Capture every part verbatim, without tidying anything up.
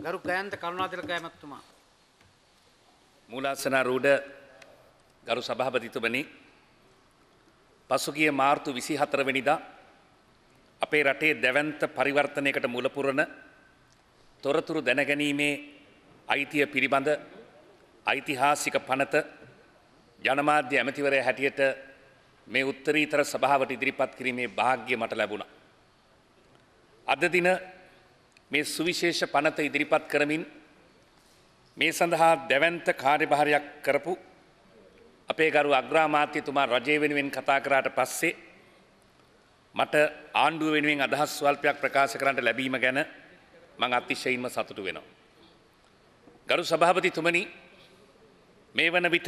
ගරු ගයන්ත කරුණාතිලක ඇමතුමා. මූලාසනාරූඪ ගරු සභාපතිතුමනි, පසුගිය මාර්තු විසිහතර වෙනිදා අපේ රටේ දැවැන්ත පරිවර්තනයකට මුල පුරන තොරතුරු දැනගැනීමේ අයිතිය පිළිබඳ ඓතිහාසික පනත ජනමාධ්‍ය ඇමතිවරයා හැටියට මේ උත්තරීතර සභාවට ඉදිරිපත් කිරීමේ වාසනාව මට ලැබුණා. අද දින මේ සුවිශේෂ පනත ඉදිරිපත් කරමින් මේ සඳහා දැවැන්ත කාර්යභාරයක් කරපු අපේ ගරු අග්‍රාමාත්‍යතුමා රජය වෙනුවෙන් කතා කරාට පස්සේ මට ආණ්ඩුව වෙනුවෙන් අදහස් ස්වල්පයක් ප්‍රකාශ කරන්න ලැබීම ගැන මම අතිශයින්ම සතුටු වෙනවා. ගරු සභාපතිතුමනි, මේ වන විට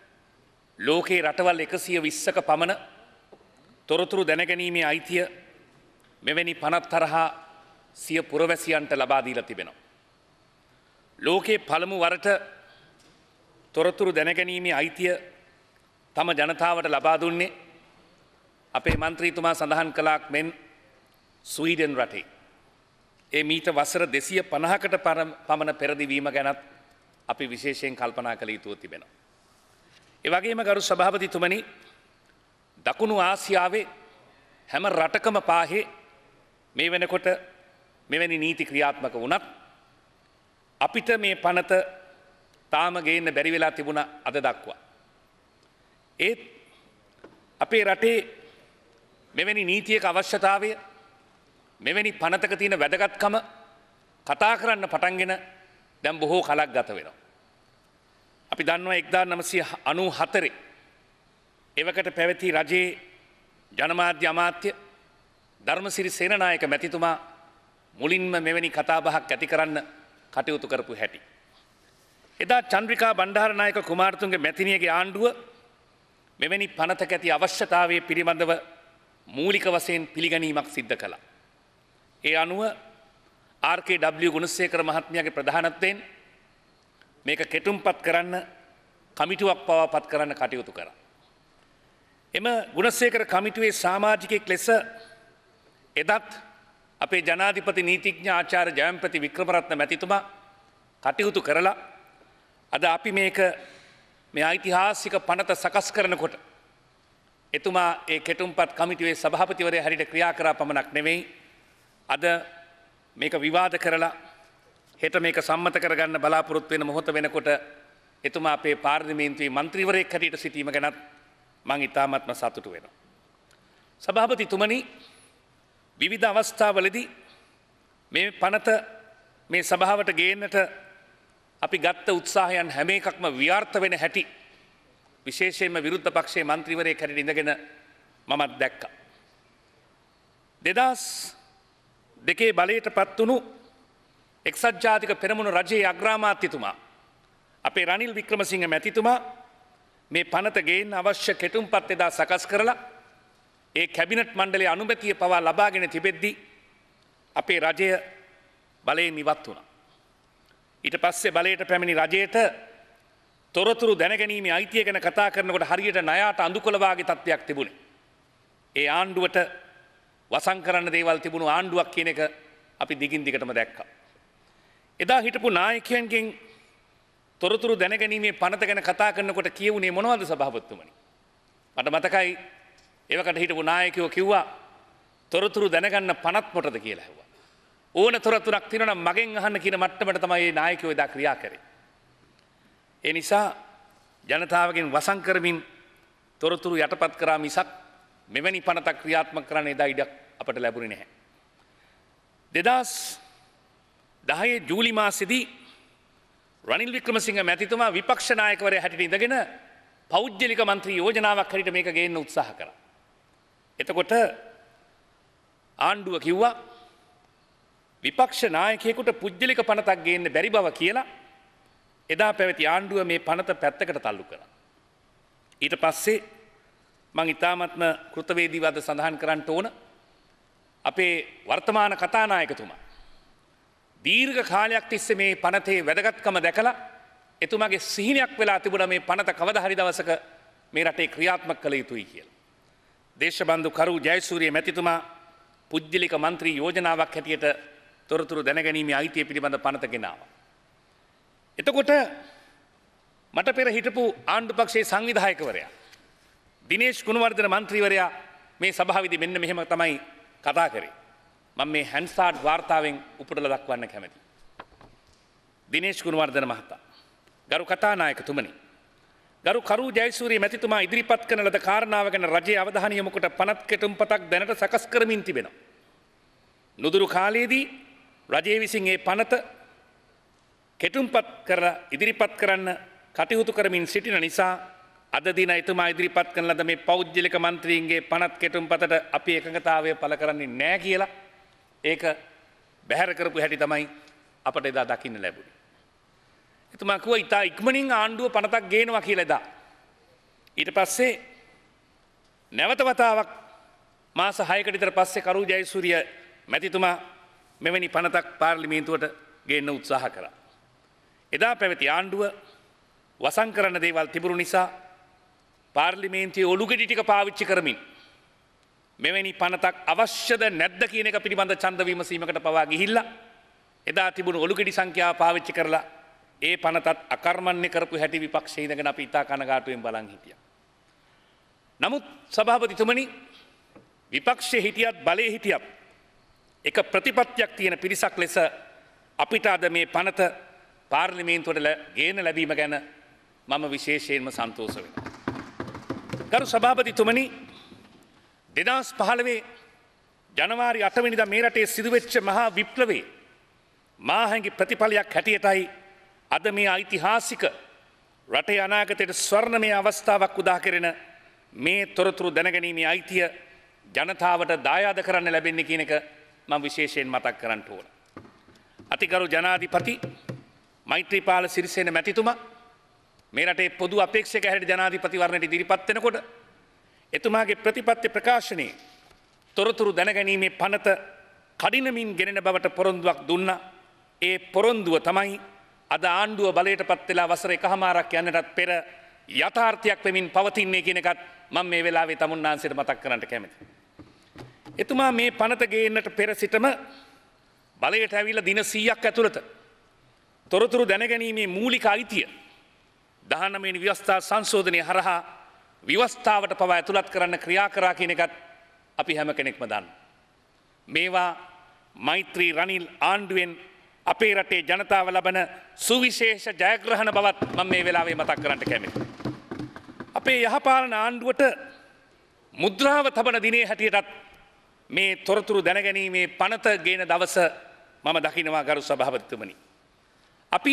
ලෝකේ රටවල් එකසිය විස්සක පමණ තොරතුරු දැනගැනීමේ අයිතිය මෙවැනි පනත් තරහා සිය පුරවැසියන්ට ලබා දීලා තිබෙනවා. ලෝකේ පළමු වරට තොරතුරු දැනගැනීමේ අයිතිය තම ජනතාවට ලබා දුන්නේ අපේ මන්ත්‍රීතුමා සඳහන් කළාක් මෙන් ස්වීඩන් රටේ. ඒ මීට වසර දෙසිය පනහකට පමණ පෙරදිවීම ගැනත් අපි විශේෂයෙන් කල්පනා කළ යුතුව තිබෙනවා. ඒ වගේම ගරු සභාපතිතුමනි, දකුණු ආසියාවේ හැම රටකම පාහේ මේ වෙනකොට මෙවැනි නීති ක්‍රියාත්මක වුණත් අපිට මේ පනත තාම ගේන්න බැරි වෙලා තිබුණා අද දක්වා. ඒත් අපේ රටේ මෙවැනි නීතියක අවශ්‍යතාවය, මෙවැනි පනතක තියෙන වැදගත්කම කතා කරන්න පටන්ගෙන දැන් බොහෝ කලක් ගත වෙනවා. අපි දන්නවා එක්දාස් නවසිය අනූ හතරේ එවකට පැවති රජයේ ජනමාධ්‍ය අමාත්‍ය ධර්මසිරි සේනනායක මැතිතුමා මුලින්ම මෙවැනි කතාබහක් ඇති කරන්න කටයුතු කරපු හැටි. එදා චන්ද්‍රිකා බණ්ඩාරනායක කුමාරතුංගේ මැතිණියගේ ආණ්ඩුව මෙවැනි පනතක ඇති අවශ්‍යතාවය පිළිබඳව මූලික වශයෙන් පිළිගැනීමක් සිද්ධ කළා. ඒ අනුව ආර් කේ ඩබ්ලිව් ගුණසේකර මහත්මයාගේ ප්‍රධානත්වයෙන් මේක කෙටුම්පත් කරන්න කමිටුවක් පවා පත් කරන්න කටයුතු කරා. එම ගුණසේකර කමිටුවේ සමාජිකයෙක් ලෙස එදත් අපේ ජනාධිපති නීතිඥ ආචාර්ය ජයම්පති වික්‍රමරත්න මැතිතුමා කටයුතු කරලා අද අපි මේක මේ ඓතිහාසික පනත සකස් කරනකොට එතුමා ඒ කෙටුම්පත් කමිටුවේ සභාපතිවරයා හැටියට ක්‍රියා කරා පමණක් නෙවෙයි, අද මේක විවාද කරලා හෙට මේක සම්මත කරගන්න බලාපොරොත්තු වෙන මොහොත වෙනකොට එතුමා අපේ පාර්ලිමේන්තුවේ මන්ත්‍රීවරයෙක් හැටියට සිටීම ගැනත් මම ඉතාමත්ම සතුටු වෙනවා. සභාපතිතුමනි, විවිධ අවස්ථාවලදී මේ පනත මේ සභාවට ගේන්නට අපි ගත්ත උත්සාහයන් හැම එකක්ම ව්‍යාර්ථ වෙන හැටි විශේෂයෙන්ම විරුද්ධ පක්ෂයේ මන්ත්‍රීවරයෙක් හැටියට ඉඳගෙන මමත් දැක්කා. දෙදහස් දෙකේ බලයට පත් වුණු එක්සත් ජාතික පෙරමුණු රජයේ අග්‍රාමාත්‍යතුමා අපේ රනිල් වික්‍රමසිංහ මැතිතුමා මේ පනත ගේන්න අවශ්‍ය කෙටුම්පත් එදා සකස් කරලා ඒ කැබිනට් මණ්ඩලයේ අනුමැතිය පවා ලබාගෙන තිබෙද්දී අපේ රජය බලයෙන් ඉවත් වුණා. ඊට පස්සේ බලයට පැමිණි රජයට තොරතුරු දැනගැනීමේ අයිතිය ගැන කතා කරනකොට හරියට ණයට අඳුකොළ වාගේ තත්ත්වයක් තිබුණේ. ඒ ආණ්ඩුවට වසන් කරන්න දේවල් තිබුණු ආණ්ඩුවක් කියන එක අපි දිගින් දිගටම දැක්කා. එදා හිටපු නායකයන්ගෙන් තොරතුරු දැනගැනීමේ පනත ගැන කතා කරනකොට කියවුනේ මොනවද සභාපතිතුමනි? මට මතකයි එවකට හිටපු නායකයෝ කිව්වා තොරතුරු දැනගන්න පනත් මොටද කියලා ඇහුවා. ඕන තොරතුරක් තියෙනවා නම් මගෙන් අහන්න කියන මට්ටමට තමයි මේ නායකයෝ එදා ක්‍රියා කරේ. ඒ නිසා ජනතාවගෙන් වසන් කරමින් තොරතුරු යටපත් කරා මිසක් මෙවැනි පනතක් ක්‍රියාත්මක කරන්න එදා ඉඩක් අපට ලැබුණේ නැහැ. දෙදහස් දහයේ ජූලි මාසෙදී රනිල් වික්‍රමසිංහ මැතිතුමා විපක්ෂ නායකවරයා හැටියට ඉඳගෙන පෞද්ගලික මන්ත්‍රී යෝජනාවක් හැටියට මේක ගේන්න උත්සාහ කරා. එතකොට ආණ්ඩුව කිව්වා විපක්ෂ නායකයෙකුට පුද්ගලික පනතක් ගේන්න බැරි බව කියලා එදා පැවති ආණ්ඩුව මේ පනත පැත්තකට තල්ලු කරා. ඊට පස්සේ මං ඉතාමත්ම කෘතවේදීව අද සඳහන් කරන්න ඕන අපේ වර්තමාන කතානායකතුමා දීර්ඝ කාලයක් තිස්සේ මේ පනතේ වැදගත්කම දැකලා එතුමාගේ සිහිනයක් වෙලා තිබුණා මේ පනත කවදා හරි දවසක මේ රටේ ක්‍රියාත්මක කළ යුතුයි කියලා. දේශබන්දු කරු ජයසූරිය මැතිතුමා පුද්ගලික මන්ත්‍රී යෝජනාවක් හැටියට තොරතුරු දැනගැනීමේ අයිතිය පිළිබඳ පනත ගෙනාවා. එතකොට මට පෙර හිටපු ආණ්ඩු පක්ෂයේ සංවිධායකවරයා දිනේෂ් ගුණවර්ධන මන්ත්‍රීවරයා මේ සභාවේදී මෙන්න මෙහෙම තමයි කතා කරේ. මම මේ හැන්සාඩ් වාර්තාවෙන් උපුටලා දක්වන්න කැමතියි. දිනේෂ් ගුණවර්ධන මහතා, ගරු කතානායකතුමනි, ගරු කරු ජයසූරිය මැතිතුමා ඉදිරිපත් කරන ලද කාරණාව ගැන රජයේ අවධානය යොමු කොට පනත් කෙටුම්පතක් දැනට සකස් කරමින් තිබෙනවා. නුදුරු කාලයේදී රජයේ විසින් මේ පනත කෙටුම්පත් කර ඉදිරිපත් කරන්න කටයුතු කරමින් සිටින නිසා අද දින එතුමා ඉදිරිපත් කරන ලද මේ පෞද්ගලික මන්ත්‍රීන්ගේ පනත් කෙටුම්පතට අපි එකඟතාවය පළ කරන්නේ නැහැ කියලා ඒක බැහැර කරපු හැටි තමයි අපට එදා දකින්න ලැබුණේ. එතුමා කිව්වා ඉතා ඉක්මනින් ආණ්ඩුව පනතක් ගේනවා කියලා එදා. ඊට පස්සේ නැවත වතාවක් මාස හයකට විතර පස්සේ කරු ජයසූරිය මැතිතුමා මෙවැනි පනතක් පාර්ලිමේන්තුවට ගේන්න උත්සාහ කරා. එදා පැවති ආණ්ඩුව වසන් කරන දේවල් තිබුණු නිසා පාර්ලිමේන්තුවේ ඔලුගෙඩි ටික පාවිච්චි කරමින් මෙවැනි පනතක් අවශ්‍යද නැද්ද කියන එක පිළිබඳ ඡන්ද විමසීමකට පවා ගිහිල්ලා එදා තිබුණු ඔලුගෙඩි සංඛ්‍යාව පාවිච්චි කරලා ඒ පනතත් අකර්මණ්‍ය කරපු හැටි විපක්ෂයේ ඉඳගෙන අපි ඉතා කනගාටුවෙන් බලන් හිටියා. නමුත් සභාපතිතුමනි, විපක්ෂයේ හිටියත් බලයේ හිටියත් එක ප්‍රතිපත්තියක් තියෙන පිරිසක් ලෙස අපිට අද මේ පනත පාර්ලිමේන්තුවට ගේන ලැබීම ගැන මම විශේෂයෙන්ම සන්තෝෂ වෙනවා. ගරු සභාපතිතුමනි, දෙදහස් පහළොව ජනවාරි අට වෙනිදා මේ රටේ සිදුවෙච්ච මහා විප්ලවයේ මාහැඟි ප්‍රතිඵලයක් හැටියටයි අද මේ ඓතිහාසික රටේ අනාගතයට ස්වර්ණමය අවස්ථාවක් උදා කරන මේ තොරතුරු දැනගැනීමේ අයිතිය ජනතාවට දායාද කරන්න ලැබෙන්නේ කියන එක මම විශේෂයෙන් මතක් කරන්න ඕන. අතිගරු ජනාධිපති මෛත්‍රීපාල සිරිසේන මැතිතුමා මේ රටේ පොදු අපේක්ෂක හැටියට ජනාධිපතිවරණයට ඉදිරිපත් වෙනකොට එතුමාගේ ප්‍රතිපත්ති ප්‍රකාශනයේ තොරතුරු දැනගැනීමේ පනත කඩිනමින් ගෙනෙන බවට පොරොන්දුවක් දුන්නා. ඒ පොරොන්දුව තමයි අද ආණ්ඩුව බලයට පත් වෙලා වසර එකහමාරක් යන්නටත් පෙර යථාර්ථයක් වෙමින් පවතින්නේ කියන එකත් මම මේ වෙලාවේ තමුන්නාන්සේට මතක් කරන්න කැමතියි. එතුමා මේ පනත ගේන්නට පෙර සිටම බලයට ඇවිල්ලා දින සීයක් ඇතුළත තොරතුරු දැනගැනීමේ මූලික අයිතිය දහනවය වෙනි ව්‍යවස්ථා සංශෝධනය හරහා ව්‍යවස්ථාවට පවා ඇතුළත් කරන්න ක්‍රියා කරා කියන එකත් අපි හැම කෙනෙක්ම දන්නවා. මේවා මෛත්‍රී රනිල් ආණ්ඩුවෙන් අපේ රටේ ජනතාව ලබන සුවිශේෂ ජයග්‍රහණ බවත් මම මේ වෙලාවේ මතක් කරන්න කැමතියි. අපේ යහපාලන ආණ්ඩුවට මුද්‍රාව තබන දිනේ හැටියටත් මේ තොරතුරු දැනගැනීමේ පනත ගේන දවස මම දකිනවා ගරු සභාපතිතුමනි. අපි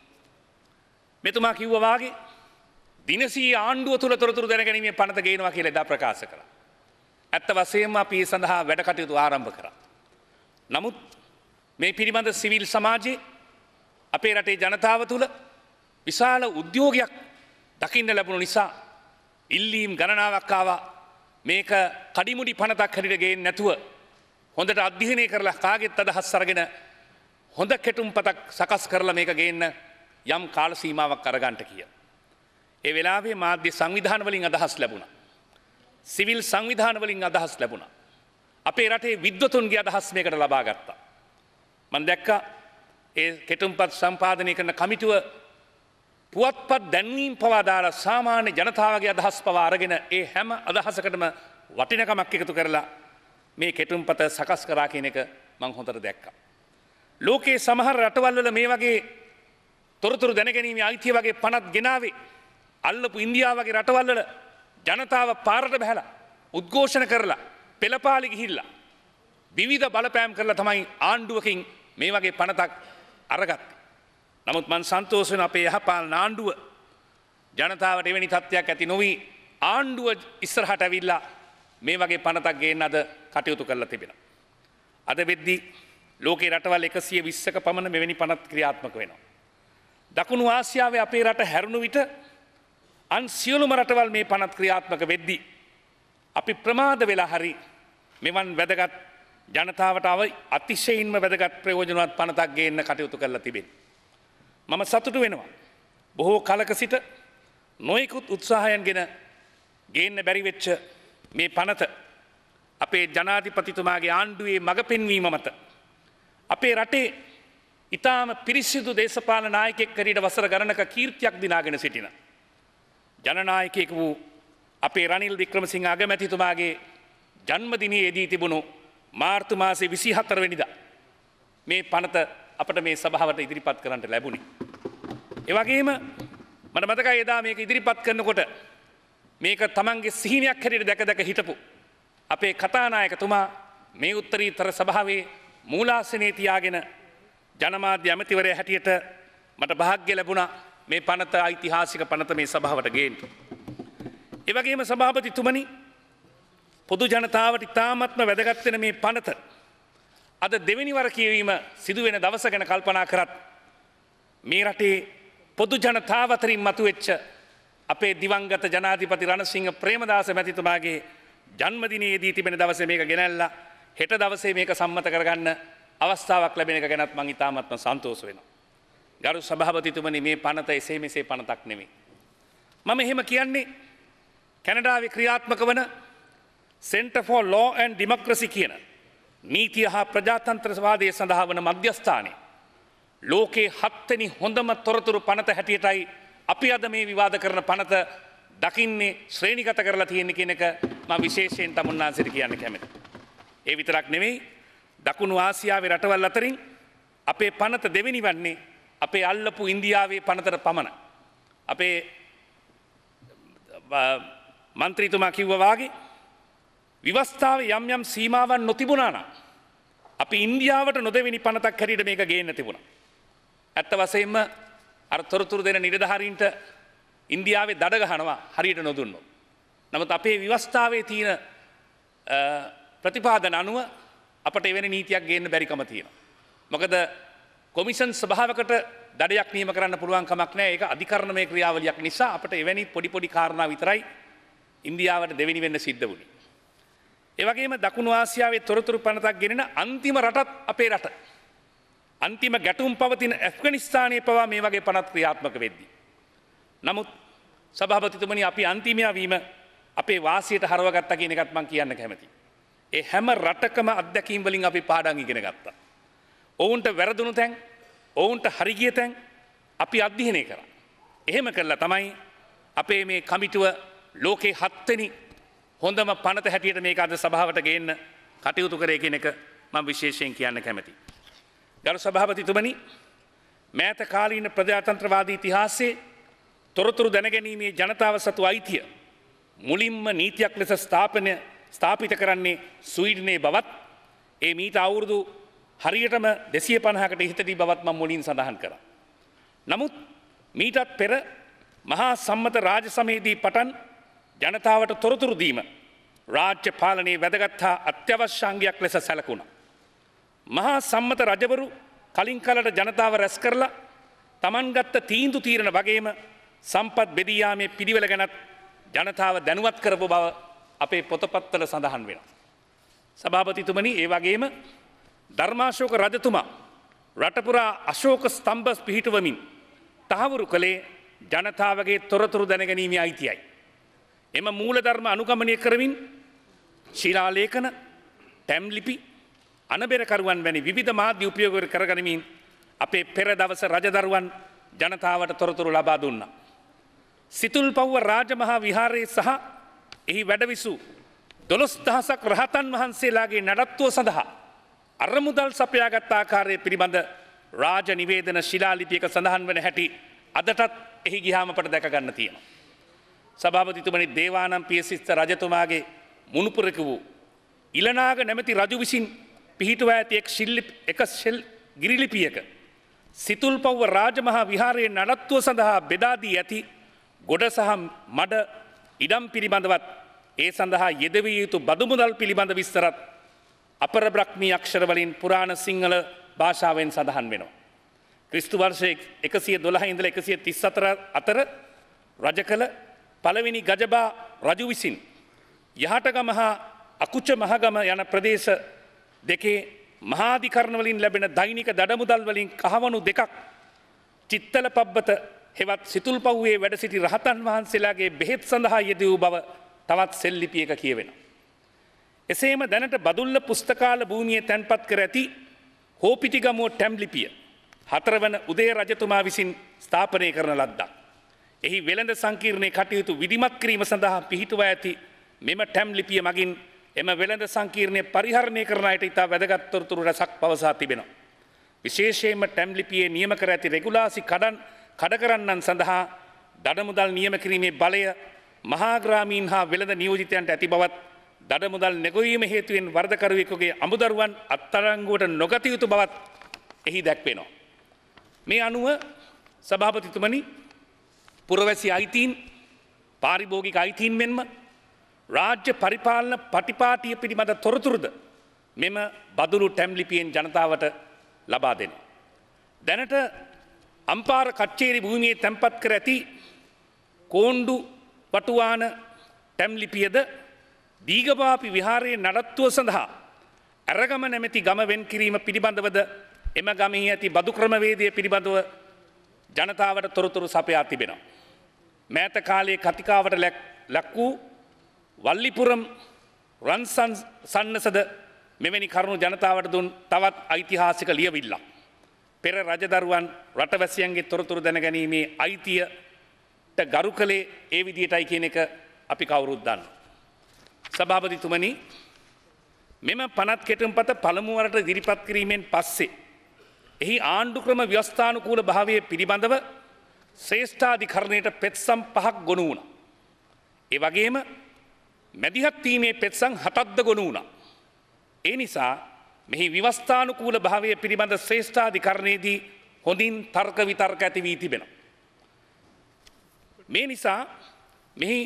මෙතුමා කිව්වා වාගේ දිනසී ආණ්ඩුව තුල තොරතුරු දැනගැනීමේ පනත ගේනවා කියලා එදා ප්‍රකාශ කළා. ඇත්ත වශයෙන්ම අපි ඒ සඳහා වැඩ කටයුතු ආරම්භ කරා. නමුත් මේ පිළිබඳ සිවිල් සමාජයේ අපේ රටේ ජනතාව තුළ විශාල උද්‍යෝගයක් දකින්න ලැබුණු නිසා ඉල්ලීම් ගණනාවක් ආවා මේක කඩිමුඩි පනතක් හැටියට ගේන්නේ නැතුව හොඳට අධ්‍යයනය කරලා කාගෙත් අදහස් අරගෙන හොඳ කෙටුම්පතක් සකස් කරලා මේක ගේන්න යම් කාල සීමාවක් අරගන්න කියලා. ඒ වෙලාවේ මාධ්‍ය සංවිධාන වලින් අදහස් ලැබුණා. සිවිල් සංවිධාන වලින් අදහස් ලැබුණා. අපේ රටේ විද්වතුන්ගේ අදහස් මේකට ලබා ගත්තා. මම දැක්කා ඒ කෙටුම්පත් සම්පාදනය කරන කමිටුව පුවත්පත් දැන්වීම් පවා දාලා සාමාන්‍ය ජනතාවගේ අදහස් පවා අරගෙන ඒ හැම අදහසකටම වටිනකමක් එකතු කරලා මේ කෙටුම්පත සකස් කරා කියන එක මම හොඳට දැක්කා. ලෝකයේ සමහර රටවල් වල මේ වගේ තොරතුරු දැනගැනීමේ අයිතිය වගේ පනත් ගෙනාවේ අල්ලපු ඉන්දියාව වගේ රටවල් වල ජනතාව පාරට බහැලා උද්ඝෝෂණ කරලා පෙළපාලි ගිහිල්ලා විවිධ බලපෑම් කරලා තමයි ආණ්ඩුවකින් මේ වගේ පනතක් අරගත්තේ. නමුත් මම සන්තෝෂ වෙන අපේ යහපාලන ආණ්ඩුව ජනතාවට එවැනි තත්ත්වයක් ඇති නොවි ආණ්ඩුව ඉස්සරහට ඇවිල්ලා මේ වගේ පනතක් ගේන්න අද කටයුතු කරලා තිබෙනවා. අද වෙද්දී ලෝකේ රටවල් එකසිය විස්සක පමණ මෙවැනි පනත් ක්‍රියාත්මක වෙනවා. දකුණු ආසියාවේ අපේ රට හැරුණු විට අන් සියලුම රටවල් මේ පනත් ක්‍රියාත්මක වෙද්දී අපි ප්‍රමාද වෙලා හරි මෙවන් වැදගත් ජනතාවට අව අතිශයින්ම වැදගත් ප්‍රයෝජනවත් පනතක් ගේන්න කටයුතු කරලා තිබෙනවා. මම සතුටු වෙනවා. බොහෝ කලක සිට නොයෙකුත් උත්සාහයන්ගෙන ගේන්න බැරි වෙච්ච මේ පනත අපේ ජනාධිපතිතුමාගේ ආණ්ඩුවේ මඟ පෙන්වීම මත අපේ රටේ ඉතාම පිරිසිදු දේශපාලන නායකයෙක් කරට වසර ගණනක කීර්තියක් දිනාගෙන සිටින. ජනනායකයෙකු වූ අපේ රනිල් වික්‍රමසිංහ අගමැතිතුමාගේ ජන්මදිනයේදී තිබුණු මාර්තු මාසේ විසි හතර වෙනිදා මේ පනත අපට මේ සභාවට ඉදිරිපත් කරන්නට ලැබුණි. එවගේම මට මතකයි එදා මේක ඉදිරිපත් කරනකොට මේක තමන්ගේ සිහිනයක් හැටියට දැක දැක හිටපු අපේ කතානායකතුමා මේ උත්තරීතර සභාවේ මූලාසනයේ තියාගෙන ජනමාධ්‍ය ඇමතිවරයා හැටියට මට භාග්‍ය ලැබුණා මේ පනත ඓතිහාසික පනත මේ සභාවට ගේන්න. ඒ වගේම සභාපතිතුමනි පොදු ජනතාවට ඉතාමත්ම වැදගත් වෙන මේ පනත අද දෙවෙනි වර කියවීම සිදු වෙන දවස ගැන කල්පනා කරත් මේ රටේ පොදු ජනතාව අතරින් මතුවෙච්ච අපේ දිවංගත ජනාධිපති රණසිංහ ප්‍රේමදාස මැතිතුමාගේ ජන්මදිනයේදී තිබෙන දවසේ මේක ගෙනල්ලා හෙට දවසේ මේක සම්මත කරගන්න අවස්ථාවක් ලැබෙන එක ගැනත් මං ඉතාමත්ම සන්තෝෂ වෙනවා. ගරු සභාපතිතුමනි මේ පනත එසේ මෙසේ පනතක් නෙමෙයි. මම එහෙම කියන්නේ කැනඩාවේ ක්‍රියාත්මක වන Center for Law and Democracy කියන නීතිය හා ප්‍රජාතන්ත්‍රවාදය සඳහා වන මධ්‍යස්ථානයේ ලෝකේ හත්වෙනි හොඳම තොරතුරු පනත හැටියටයි අපි අද මේ විවාද කරන පනත දකින්නේ ශ්‍රේණිගත කරලා තියෙන කියන එක මම විශේෂයෙන් තමුන්නාන්සේට කියන්න කැමතියි. ඒ විතරක් නෙවෙයි දකුණු ආසියාවේ රටවල් අතරින් අපේ පනත දෙවෙනි වන්නේ අපේ අල්ලපු ඉන්දියාවේ පනතට පමණයි. අපේ මන්ත්‍රීතුමා කිව්වා වාගේ විවස්ථාවේ යම් යම් සීමාවන් නොතිබුණා නම් අපි ඉන්දියාවට නොදෙවෙනි පනතක් හැටියට මේක ගේන්න තිබුණා. ඇත්ත වශයෙන්ම අර තොරතුරු දෙන නිලධාරීන්ට ඉන්දියාවේ දඩ ගහනවා හරියට නොදුන්නොත්. නමුත් අපේ විවස්ථාවේ තියෙන ප්‍රතිපාදන අනුව අපට එවැනි නීතියක් ගේන්න බැරිකම තියෙනවා. මොකද කොමිෂන් සභාවකට දඩයක් නියම කරන්න පුළුවන් කමක් නැහැ. ඒක අධිකරණමය ක්‍රියාවලියක් නිසා අපට එවැනි පොඩි පොඩි කාරණා විතරයි ඉන්දියාවට දෙවෙනි වෙන්න සිද්ධ වුණේ. ඒ වගේම දකුණු ආසියාවේ තොරතුරු පනතක් ගෙනෙන අන්තිම රටත් අපේ රට. අන්තිම ගැටුම් පවතින ඇෆ්ගනිස්තානයේ පවා මේ වගේ පනත් ක්‍රියාත්මක වෙද්දී. නමුත් සභාපතිතුමනි අපි අන්තිමයා වීම අපේ වාසියට හරවගත්තා කියන එකත් මම කියන්න කැමතියි. ඒ හැම රටකම අත්දැකීම් වලින් අපි පාඩම් ඉගෙන ගත්තා. ඔවුන්ට වැරදුණු තැන්, ඔවුන්ට හරි ගිය තැන් අපි අධ්‍යයනය කරා. එහෙම කළා තමයි අපේ මේ කමිටුව ලෝකේ හත්වෙනි හොඳම පනත හැටියට මේක අද සභාවට ගේන්න කටයුතු කරේ කියන එක මම විශේෂයෙන් කියන්න කැමතියි. ගරු සභාපතිතුමනි මෑත කාලීන ප්‍රජාතන්ත්‍රවාදී ඉතිහාසයේ තොරතුරු දැනගැනීමේ ජනතාව සතු අයිතිය මුලින්ම නීතියක් ලෙස ස්ථාපනය ස්ථාපිත කරන්නේ ස්වීඩනයේ බවත් ඒ මීට අවුරුදු හරියටම දෙසිය පනහකට ඉහතදී බවත් මම මුලින් සඳහන් කරා. නමුත් මීටත් පෙර මහා සම්මත රාජ සමයේදී පටන් ජනතාවට තොරතුරු දීම රාජ්‍ය පාලනයේ වැදගත් හා අත්‍යවශ්‍ය අංගයක් ලෙස සැලකුණා. මහා සම්මත රජවරු කලින් කලට ජනතාව රැස් කරලා තමන් ගත්ත තීන්දුව తీරන වගේම සම්පත් බෙදී යාමේ පිළිවෙල ගැනත් ජනතාව දැනුවත් කරපු බව අපේ පොතපත්වල සඳහන් වෙනවා. සභාපතිතුමනි ඒ වගේම ධර්මාශෝක රජතුමා රටපුරා අශෝක ස්තම්භ පිහිටුවමින් තහවුරු කළේ ජනතාවගේ තොරතුරු දැනගැනීමේ අයිතියයි. එම මූලධර්ම අනුගමනය කරමින් ශිලාලේඛන, ටැම්ලිපි, අනබෙරකරුවන් වැනි විවිධ මාධ්‍ය උපයෝග කරගනිමින් අපේ පෙර දවස රජදරුවන් ජනතාවට තොරතුරු ලබා දුන්නා. සිතුල්පව්ව රාජමහා විහාරයේ සහ එහි වැඩවිසූ දොළොස් දහසක් රහතන් වහන්සේලාගේ නඩත්තුව සඳහා අරමුදල් සපයාගත් ආකාරය පිළිබඳ රාජ නිවේදන ශිලාලිපියක සඳහන් වන හැටි අදටත් එහි ගියාම අපට දැක ගන්න තියෙනවා. සභාපතිතුමනි දේවානම් පියසිස්ස රජතුමාගේ මුණුපුරක වූ ඉලනාග නැමැති රජු විසින් පිහිටුවා ඇති එක් ශිල්ලිපි එක ශෙල් ගිරිලිපියක සිතුල්පව්ව රාජමහා විහාරයේ නඩත්තුව සඳහා බෙදා දී ඇති ගොඩ සහ මඩ ඉඩම් පිළිබඳවත් ඒ සඳහා යෙදවිය යුතු බදු මුදල් පිළිබඳ විස්තරත් අපර බ්‍රහ්මී අක්ෂර වලින් පුරාණ සිංහල භාෂාවෙන් සඳහන් වෙනවා. ක්‍රිස්තු වර්ෂ එකසිය දොළහ ඉඳලා එකසිය තිස් හතර අතර රජ කළ පළවෙනි ගජබා රජු විසින් යහටගම හා අකුච මහගම යන ප්‍රදේශ දෙකේ මහාධිකරණ වලින් ලැබෙන දෛනික දඩමුදල් වලින් කහවණු දෙකක් චිත්තල පබ්බත හෙවත් සිතුල්පව්වේ වැඩ සිටි රහතන් වහන්සේලාගේ බෙහෙත් සඳහා යෙදූ බව තවත් සෙල්ලිපියක කියවෙනවා. එසේම දැනට බදුල්ල පුස්තකාල භූමියේ තැන්පත් කර ඇති හෝපිටිගමුව ටැම් ලිපිය හතරවන උදේ රජතුමා විසින් ස්ථාපනය කරන ලද්දක්. එහි වෙළඳ සංකීර්ණයේ කටයුතු විධිමත් කිරීම සඳහා පිහිටුවා ඇති මෙම ටැම් ලිපිය මගින් එම වෙළඳ සංකීර්ණය පරිහරණය කරන අයට ඉතා වැදගත් තොරතුරු රැසක් පවසා තිබෙනවා. විශේෂයෙන්ම ටැම් ලිපියේ නියම කර ඇති රෙගුලාසි කඩන් කඩ කරන්නන් සඳහා දඩමුදල් නියම කිරීමේ බලය මහාග්‍රාමීන් හා වෙළඳ නියෝජිතයන්ට ඇති බවත් දඩමුදල් නැගවීම හේතුවෙන් වරදකරුවෙකුගේ අමුදරුවන් අත්අඩංගුවට නොගත යුතු බවත් එහි දැක්වෙනවා. මේ අනුව සභාපතිතුමනි පුරවැසි අයිතීන් පාරිභෝගික අයිතීන් මෙන්ම රාජ්‍ය පරිපාලන පටිපාටිය පිළිබඳ තොරතුරුද මෙම බදුලු ටැම් ලිපියෙන් ජනතාවට ලබා දෙනවා. දැනට අම්පාර කච්චේරි භූමියේ තැන්පත් කර ඇති කෝණ්ඩු වටුවාන ටැම් ලිපියද දීගපාපි විහාරයේ නඩත්තුව සඳහා ඇරගම නැමැති ගම වෙන් කිරීම පිළිබඳවද එම ගමෙහි ඇති බදු ක්‍රමවේදය පිළිබඳව ජනතාවට තොරතුරු සපයා තිබෙනවා. මෑත කාලයේ කතිකාවට ලක් වූ වල්ලිපුරම් රන් සන්නසද මෙවැනි කරුණු ජනතාවට දුන් තවත් ඓතිහාසික ලියවිල්ලක්. පෙර රජදරුවන් රටවැසියන්ගේ තොරතුරු දැනගැනීමේ අයිතියට ගරු කළේ ඒ විදියටයි කියන එක අපි කවුරුත් දන්නවා. සභාපතිතුමනි මෙම පනත් කෙටුම්පත පළමු වරට ඉදිරිපත් කිරීමෙන් පස්සේ එහි ආණ්ඩු ක්‍රම ව්‍යවස්ථානුකූල භාවය පිළිබඳව ශ්‍රේෂ්ඨාධිකරණයට පෙත්සම් පහක් ගොනු වුණා. ඒ වගේම මැදිහත් වීමේ පෙත්සම් හතක්ද ගොනු වුණා. ඒ නිසා මෙහි ව්‍යවස්ථානුකූල භාවය පිළිබඳ ශ්‍රේෂ්ඨාධිකරණයේදී හොඳින් තර්ක විතර්ක ඇති වී තිබෙනවා. මේ නිසා මෙහි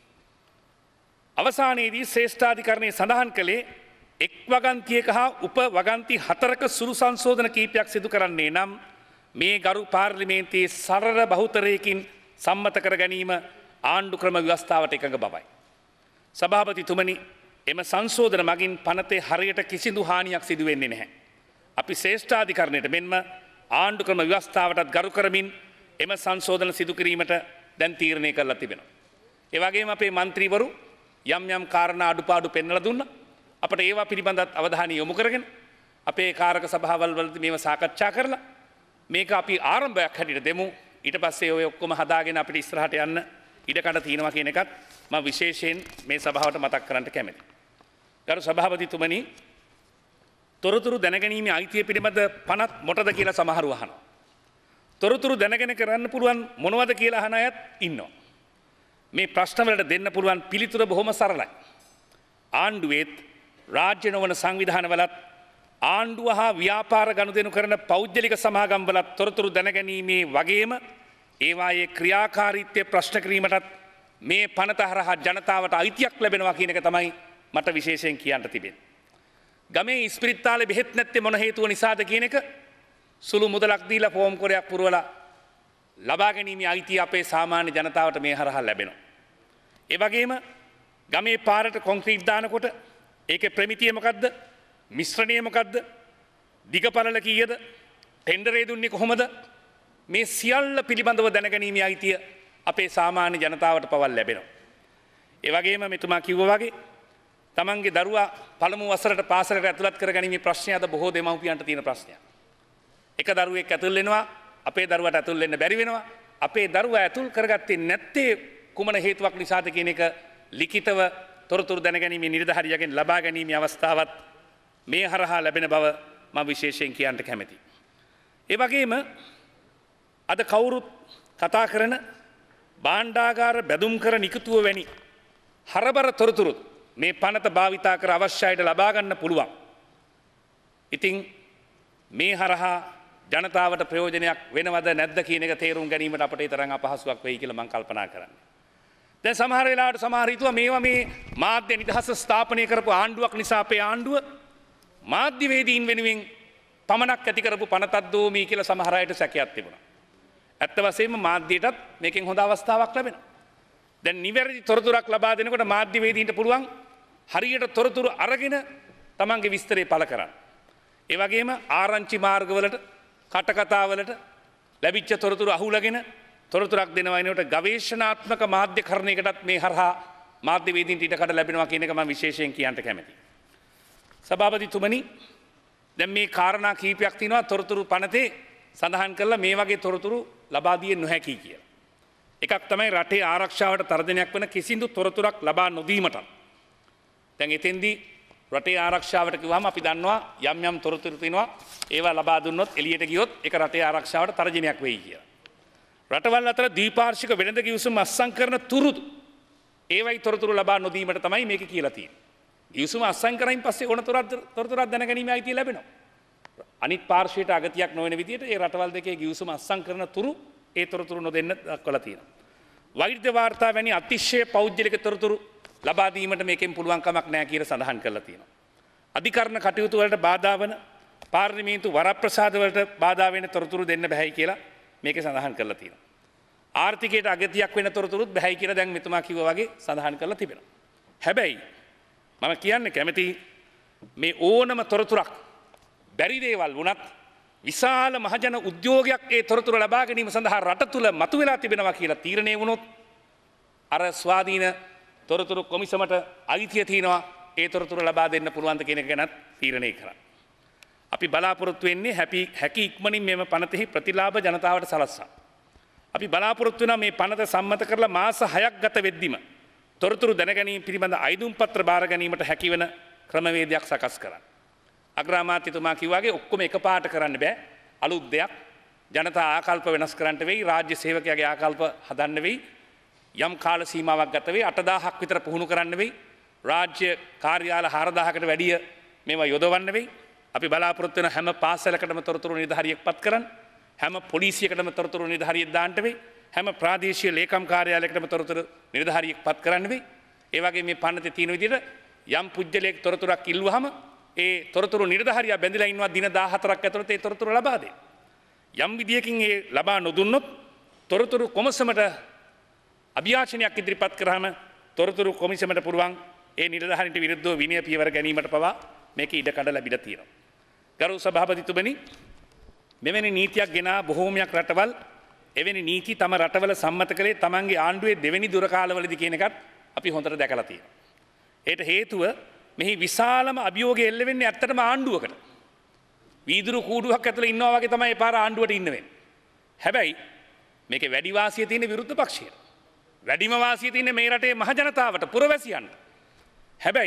අවසානයේදී ශ්‍රේෂ්ඨාධිකරණය සඳහන් කළේ එක් වගන්තියක හා උප වගන්ති හතරක සුළු සංශෝධන කීපයක් සිදු කරන්නේ නම් මේ ගරු පාර්ලිමේන්තුවේ සරල බහුතරයකින් සම්මත කර ගැනීම ආණ්ඩු ක්‍රම ව්‍යවස්ථාවට එකඟ බවයි. සභාපතිතුමනි එම සංශෝධන මගින් පනතේ හරියට කිසිදු හානියක් සිදු වෙන්නේ නැහැ. අපි ශ්‍රේෂ්ඨාධිකරණයට මෙන්ම ආණ්ඩු ක්‍රම ව්‍යවස්ථාවටත් ගරු කරමින් එම සංශෝධන සිදු කිරීමට දැන් තීරණය කරලා තිබෙනවා. ඒ වගේම අපේ മന്ത്രിවරු යම් යම් කාරණා අඩුපාඩු පෙන්වලා දුන්නා. අපට ඒවා පිළිබඳත් අවධානය යොමු කරගෙන අපේ කාරක සභාවල් වලදී මේව සාකච්ඡා කරලා මේක අපි ආරම්භයක් හැටියට දෙමු. ඊට පස්සේ ඔය ඔක්කොම හදාගෙන අපිට ඉස්සරහට යන්න ඉඩකඩ තියෙනවා කියන එකත් මම විශේෂයෙන් මේ සභාවට මතක් කරන්න කැමැතියි. ගරු සභාපතිතුමනි තොරතුරු දැනගැනීමේ අයිතිය පිළිබඳ පනත් මොටද කියලා සමහරව අහනවා. තොරතුරු දැනගෙන කරන්න පුළුවන් මොනවද කියලා අහන අයත් ඉන්නවා. මේ ප්‍රශ්න වලට දෙන්න පුළුවන් පිළිතුර බොහොම සරලයි. ආණ්ඩුවේත් රාජ්‍ය නොවන සංවිධානවලත් ආණ්ඩුව හා ව්‍යාපාර ගනුදෙනු කරන පෞද්ගලික සමාගම්වලත් තොරතුරු දැනගැනීමේ වගේම ඒවායේ ක්‍රියාකාරීත්වය ප්‍රශ්න කිරීමටත් මේ පනත හරහා ජනතාවට අයිතියක් ලැබෙනවා කියන එක තමයි මට විශේෂයෙන් කියන්න තිබෙන්නේ. ගමේ ඉස්පිරිතාලේ බෙහෙත් නැත්තේ මොන හේතුව නිසාද කියන එක සුළු මුදලක් දීලා ෆෝම් කොරයක් පුරවලා ලබා ගැනීමේ අයිතිය අපේ සාමාන්‍ය ජනතාවට මේ හරහා ලැබෙනවා. ඒ වගේම ගමේ පාරට කොන්ක්‍රීට් දානකොට ඒකේ ප්‍රමිතිය මොකද්ද? මිශ්‍රණය මොකද්ද? දිගපළල කීයද? ටෙන්ඩරේ දුන්නේ කොහොමද? මේ සියල්ල පිළිබඳව දැනගැනීමේ අයිතිය අපේ සාමාන්‍ය ජනතාවට පවල් ලැබෙනවා. ඒ වගේම මෙතුමා කිව්වා වගේ තමන්ගේ දරුවා පළමු වසරට පාසලට ඇතුළත් කරගැනීමේ ප්‍රශ්නය අද බොහෝ දෙමව්පියන්ට තියෙන ප්‍රශ්නයක්. එක දරුවෙක් ඇතුල් වෙනවා අපේ දරුවට ඇතුල් වෙන්න බැරි වෙනවා. අපේ දරුවා ඇතුල් කරගත්තේ නැත්තේ කුමන හේතුවක් නිසාද කියන එක ලිඛිතව තොරතුරු දැනගැනීමේ නිලධාරියගෙන් ලබා ගැනීමේ අවස්ථාවත් මේ හරහා ලැබෙන බව මම විශේෂයෙන් කියන්න කැමැතියි. ඒ වගේම අද කවුරුත් කතා කරන භාණ්ඩාගාර බැදුම් කර නිකුතුව වැනි හරබර තොරතුරු මේ පනත භාවිතා කර අවශ්‍යයට ලබා ගන්න පුළුවන්. ඉතින් මේ හරහා ජනතාවට ප්‍රයෝජනයක් වෙනවද නැද්ද කියන එක තේරුම් ගැනීමට අපට ඒ තරම් අපහසුයක් වෙයි කියලා මම කල්පනා කරන්නේ. දැන් සමහර වෙලාවට සමහර හිතුවා මේවා මේ මාධ්‍ය නිදහස ස්ථාපනය කරපු ආණ්ඩුවක් නිසා අපේ ආණ්ඩුව මාධ්‍යවේදීන් වෙනුවෙන් පමණක් ඇති කරපු පනතක් දෝමී කියලා සමහර අයට සැකයක් තිබුණා. ඇත්ත වශයෙන්ම මාධ්‍යයටත් මේකෙන් හොඳ අවස්ථාවක් ලැබෙනවා. දැන් නිවැරදි තොරතුරක් ලබා දෙනකොට මාධ්‍යවේදීන්ට පුළුවන් හරියට තොරතුරු අරගෙන තමන්ගේ විස්තරය පළ කරන්න. ඒ වගේම ආරංචි මාර්ගවලට කටකතාවලට ලැබිච්ච තොරතුරු අහුලගෙන තොරතුරක් දෙනවා වෙනකොට ගවේෂණාත්මක මාධ්‍යකරණයකටත් මේ හරහා මාධ්‍යවේදීන්ට ඉඩකඩ ලැබෙනවා කියන එක මම විශේෂයෙන් කියන්න කැමැතියි. සභාපතිතුමනි දැන් මේ කාරණා කීපයක් තියෙනවා තොරතුරු පනතේ සඳහන් කරලා මේ වගේ තොරතුරු ලබා දිය නොහැකි කියලා. එකක් තමයි රටේ ආරක්ෂාවට තර්ජනයක් වන කිසිදු තොරතුරක් ලබා නොදීමට. දැන් එතෙන්දී රටේ ආරක්ෂාවට කිව්වම අපි දන්නවා යම් යම් තොරතුරු තියෙනවා ඒවා ලබා දුන්නොත් එළියට ගියොත් ඒක රටේ ආරක්ෂාවට තර්ජනයක් වෙයි කියලා. රටවල් අතර ද්විපාර්ශ්වික වෙළඳ කිවිසුම් අත්සන් කරන තුරුදු ඒවයි තොරතුරු ලබා නොදීමට තමයි මේක කියලා තියෙන්නේ. කිවිසුම අත්සන් කරයින් පස්සේ ඕන තොරතුරක් දැනගැනීමේ අයිතිය ලැබෙනවා. අනිත් පාර්ශ්වයට අගතියක් නොවන විදිහට ඒ රටවල් දෙකේ කිවිසුම අත්සන් කරන තුරු ඒ තොරතුරු නොදෙන්න දක්වලා තියෙනවා. වෛද්‍ය වාර්තා වැනි අතිශය පෞද්ගලික තොරතුරු ලබා දීමට මේකෙන් පුළුවන් කමක් නැහැ කියලා සඳහන් කරලා තියෙනවා. අධිකරණ කටයුතු වලට බාධා වන පාර්ලිමේන්තු වරප්‍රසාද වලට බාධා වෙන තොරතුරු දෙන්න බැහැයි කියලා මේකේ සඳහන් කරලා තියෙනවා. ආර්ථිකයට අගතියක් වෙන තොරතුරුත් බැහැයි කියලා දැන් මෙතුමා කිව්වා වගේ සඳහන් කරලා තිබෙනවා. හැබැයි මම කියන්නේ කැමති මේ ඕනම තොරතුරක් බැරි දේවල් වුණත් විශාල මහජන උද්‍යෝගයක් ඒ තොරතුරු ලබා ගැනීම සඳහා රට තුල මතුවලා තිබෙනවා කියලා තීරණය වුණොත් අර ස්වාධීන තොරතුරු කොමිසමට අයිතිය තියෙනවා ඒ තොරතුරු ලබා දෙන්න පුළුවන්ද කියන එක ගැනත් තීරණය කරන්න. අපි බලාපොරොත්තු වෙන්නේ හැපි හැකි ඉක්මනින් මෙම පනතෙහි ප්‍රතිලාභ ජනතාවට සලස්වා. අපි බලාපොරොත්තු වෙනවා මේ පනත සම්මත කරලා මාස හයක් ගත වෙද්දිම තොරතුරු දැනගැනීම පිළිබඳ අයිදුම් පත්‍ර බාර ගැනීමට හැකිවන ක්‍රමවේදයක් සකස් කරන්න. අග්‍රාමාත්‍යතුමා කිව්වාගේ ඔක්කොම එකපාරට කරන්න බෑ. අලුත් දෙයක් ජනතා ආකල්ප වෙනස් කරන්නට වෙයි, රාජ්‍ය සේවකයාගේ ආකල්ප හදන්න වෙයි. යම් කාල සීමාවක් ගත වෙයි, අටදාහක් විතර පුහුණු කරන්න වෙයි. රාජ්‍ය කාර්යාල හාරදාහකට වැඩිය මේවා යොදවන්න වෙයි. අපි බලාපොරොත්තු වෙන හැම පාසලකටම තොරතුරු නිලධාරියෙක් පත් කරන්න, හැම පොලිසියකටම තොරතුරු නිලධාරියෙක් දාන්න වෙයි, හැම ප්‍රාදේශීය ලේකම් කාර්යාලයකටම තොරතුරු නිලධාරියෙක් පත් කරන්න වෙයි. ඒ වගේ මේ පනතේ තියෙන විදිහට යම් පුජ්‍යලයක තොරතුරක් ඉල්ලුවාම ඒ තොරතුරු නිලධාරියා බැඳලා ඉන්නවා දින දාහතරක් ඇතුළත ඒ තොරතුරු ලබා දෙන්න. යම් විදියකින් ඒ ලබා නොදුන්නොත් තොරතුරු කොමසමට අභියාචනයක් ඉදිරිපත් කරාම තොරතුරු කොමිසමට පුළුවන් ඒ නිලධාරීන්ට විරුද්ධව විනය පියවර ගැනීමට පවා මේක ඉඩකඩ ලැබිලා තියෙනවා. ගරු සභාපතිතුමනි, මෙවැනි නීතියක් ගෙනා බොහෝමයක් රටවල් එවැනි නීති තම රටවල සම්මත කළේ තමන්ගේ ආණ්ඩුවේ දෙවෙනි දුර කාලවලදී කියන එකත් අපි හොඳට දැකලා තියෙනවා. ඒට හේතුව මෙහි විශාලම අභියෝගය එල්ල වෙන්නේ ඇත්තටම ආණ්ඩුවකට. වීදුරු කූඩුවක් ඇතුළේ ඉන්නවා වගේ තමයි ඒ පාර ආණ්ඩුවට ඉන්න වෙන්නේ. හැබැයි මේකේ වැඩි වාසිය තියෙන විරුද්ධ පක්ෂයට. වැඩිම වාසිය තියෙන මේ රටේ මහ ජනතාවට, පුරවැසියන්ට. හැබැයි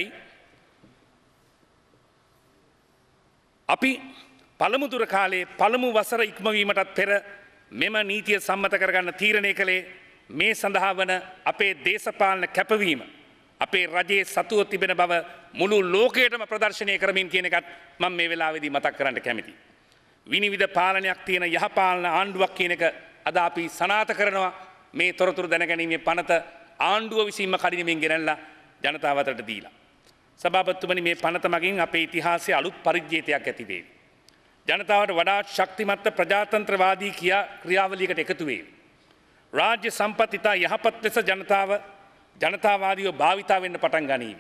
අපි පළමු දුර කාලේ පළමු වසර ඉක්මවීමටත් පෙර මෙම නීතිය සම්මත කරගන්න තීරණය කළේ මේ සඳහා වන අපේ දේශපාලන කැපවීම අපේ රජයේ සතුව තිබෙන බව මුළු ලෝකයටම ප්‍රදර්ශනය කරමින් කියන එකත් මම මේ වෙලාවේදී මතක් කරන්න කැමතියි. විනිවිද පාලනයක් තියෙන යහපාලන ආණ්ඩුවක් කියන එක අද අපි සනාථ කරනවා. මේ තොරතුරු දැනගැනීමේ පනත ආණ්ඩුව විසින්ම කඩිනමින් ගෙනල්ලා ජනතාව අතරට දීලා. සභාපතිතුමනි, මේ පනත මගින් අපේ ඉතිහාසයේ අලුත් පරිජ්‍යයක් ඇති වේවි. ජනතාවට වඩා ශක්තිමත් ප්‍රජාතන්ත්‍රවාදී ක්‍රියාවලියකට එකතු වේවි. රාජ්‍ය සම්පත් ඉතා යහපත් ලෙස ජනතාව ජනතාවාදීව භාවිතා වෙන්න පටන් ගනීවි.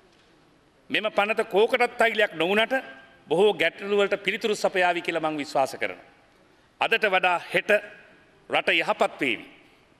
මෙම පනත කෝකටත් තෛලයක් නොවුනට බොහෝ ගැටලු වලට පිළිතුරු සපයාවි කියලා මම විශ්වාස කරනවා. අදට වඩා හෙට රට යහපත් වේවි.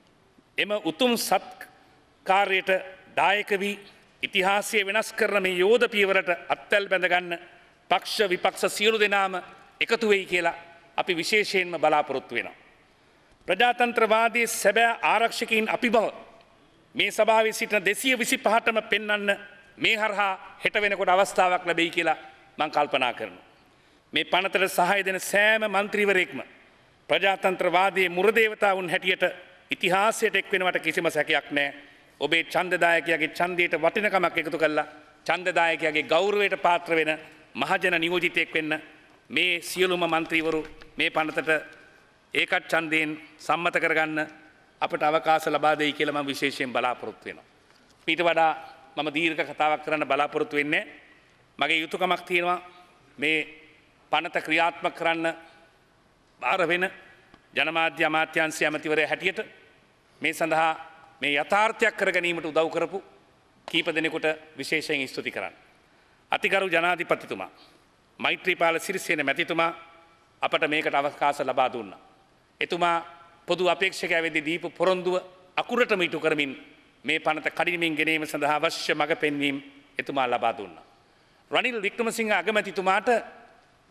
එම උතුම් සත්කාරයට දායක වී ඉතිහාසය වෙනස් කරන මේ යෝධ පියවරට අත්වැල් බැඳ ගන්න පක්ෂ විපක්ෂ සියලු දෙනාම එකතු වෙයි කියලා අපි විශේෂයෙන්ම බලාපොරොත්තු වෙනවා. ප්‍රජාතන්ත්‍රවාදයේ සැබෑ ආරක්ෂකයින් අපි බව මේ සභාවේ සිටින දෙසිය විසිපහටම පෙන්වන්න මේ හරහා හෙට වෙනකොට අවස්ථාවක් ලැබෙයි කියලා මම කල්පනා කරනවා. මේ පනතට සහාය දෙන සෑම മന്ത്രിවරයෙක්ම ප්‍රජාතන්ත්‍රවාදයේ මුරදේවතාවුන් හැටියට ඉතිහාසයට එක් වෙනවට කිසිම සැකයක් නැහැ. ඔබේ ඡන්දදායකයාගේ ඡන්දයට වටිනකමක් එකතු කළා ඡන්දදායකයාගේ ගෞරවයට පාත්‍ර වෙන මහජන නියෝජිතයෙක් වෙන්න මේ සියලුම മന്ത്രിවරු මේ පනතට ඒකත් ඡන්දයෙන් සම්මත කරගන්න අපට අවකාශ ලබා දෙයි කියලා මම විශේෂයෙන් බලාපොරොත්තු වෙනවා. ඊට වඩා මම දීර්ඝ කතාවක් කරන්න බලාපොරොත්තු වෙන්නේ. මගේ යුතුයකමක් තියෙනවා මේ පනත ක්‍රියාත්මක කරන්න බාර වෙන ජනමාධ්‍ය අමාත්‍යාංශය ඇමතිවරයා හැටියට මේ සඳහා මේ යථාර්ථයක් කර ගැනීමට උදව් කරපු කීප දෙනෙකුට විශේෂයෙන් ස්තුති කරන්න. අතිගරු ජනාධිපතිතුමා මෛත්‍රීපාල සිරිසේන මැතිතුමා අපට මේකට අවකාශ ලබා දුන්නා. එතුමා පොදු අපේක්ෂකයා වෙද්දී දීපු පොරොන්දුව අකුරටම ඉටු කරමින් මේ පනත කඩිනමින් ගෙනීම සඳහා අවශ්‍ය මඟ පෙන්වීම එතුමා ලබා දුන්නා. රනිල් වික්‍රමසිංහ අගමැතිතුමාට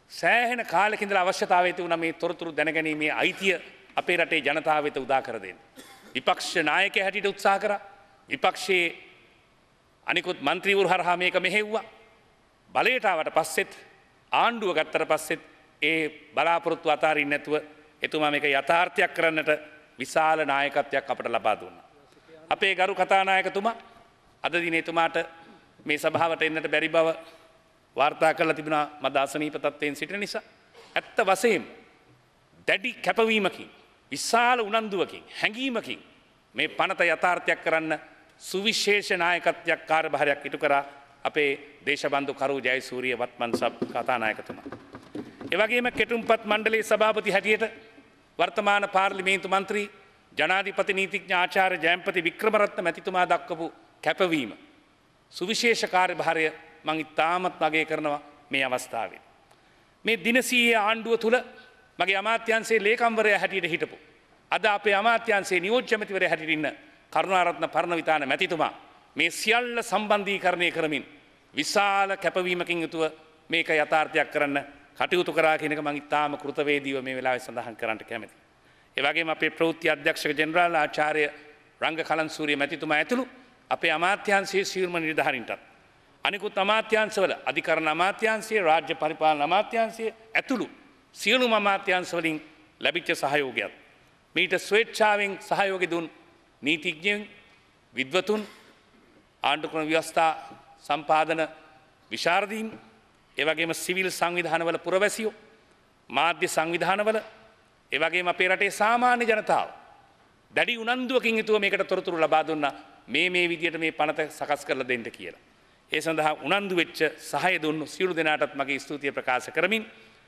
සෑහෙන කාලෙක ඉඳලා අවශ්‍යතාවය තිබුණා මේ තොරතුරු දැනගැනීමේ අයිතිය අපේ රටේ ජනතාව වෙත උදා කර දෙන්න. විපක්ෂ නායකයා හැටියට උත්සාහ කරා. විපක්ෂයේ අනිකුත් മന്ത്രിවරු හරහා මේක මෙහෙව්වා. බලයට ආවට පස්සෙත් ආණ්ඩුව ගත්තට පස්සෙත් ඒ බලාපොරොත්තු අතාරින්න නැතුව එතුමා මේක යථාර්ථයක් කරන්නට විශාල නායකත්වයක් අපට ලබා දුන්නා. අපේ ගරු කතානායකතුමා අද දිනේ එතුමාට මේ සභාවට එන්නට බැරි බව වාර්තා කරලා තිබුණා මද අසනීප තත්ත්වයෙන් සිටින නිසා. ඇත්ත වශයෙන්ම දැඩි කැපවීමකින් විශාල උනන්දුවකින් හැඟීමකින් මේ පනත යථාර්ථයක් කරන්න සුවිශේෂ නායකත්වයක් කාර්යභාරයක් ඉටු කරා අපේ දේශබන්දු කරු ජයසූරිය වත්මන් සබ් කතානායකතුමා. ඒ වගේම කෙටුම්පත් මණ්ඩලයේ සභාපති හැටියට වර්තමාන පාර්ලිමේන්තු මන්ත්‍රී ජනාධිපති නීතිඥ ආචාර්ය ජයම්පති වික්‍රමරත්න මැතිතුමා දක්වපු කැපවීම සුවිශේෂ කාර්යභාරය මම ඉතාමත් අගය කරනවා මේ අවස්ථාවේ. මේ දිනසීයේ ආණ්ඩුව තුල මගේ අමාත්‍යාංශයේ ලේකම්වරයා හැටියට හිටපු අද අපේ අමාත්‍යාංශයේ නියෝජ්‍ය මැතිවරයා හැටියට ඉන්න කරුණාරත්න පරණවිතාන මැතිතුමා මේ සියල්ල සම්බන්ධීකරණය කරමින් විශාල කැපවීමකින් යුතුව මේක යථාර්ථයක් කරන්න කටයුතු කරා කියන එක මම ඉතාම කෘතවේදීව මේ වෙලාවේ සඳහන් කරන්න කැමතියි. ඒ වගේම අපේ ප්‍රවෘත්ති අධ්‍යක්ෂක ජෙනරාල් ආචාර්ය රංග කලන්සූරිය මැතිතුමා ඇතුළු අපේ අමාත්‍යාංශයේ සියලුම නිලධාරීන්ටත් අනිකුත් අමාත්‍යාංශවල අධිකරණ අමාත්‍යාංශයේ රාජ්‍ය පරිපාලන අමාත්‍යාංශයේ ඇතුළු සියලුම අමාත්‍යාංශවලින් ලැබිච්ච සහයෝගයත් මීට ස්වේච්ඡාවෙන් සහයෝගය දුන් නීතිඥයන් විද්වතුන් ආණ්ඩුක්‍රම ව්‍යවස්ථා සම්පාදන විශාරදීන් ඒ වගේම සිවිල් සංවිධානවල පුරවැසියෝ මාධ්‍ය සංවිධානවල ඒ වගේම අපේ රටේ සාමාන්‍ය ජනතාව දැඩි උනන්දුවකින් යුතුව මේකට තොරතුරු ලබා දුන්නා මේ මේ විදියට මේ පනත සකස් කරලා දෙන්න කියලා. ඒ සඳහා උනන්දු වෙච්ච සහාය දුන්නු සියලු දෙනාටත් මගේ ස්තුතිය ප්‍රකාශ කරමින්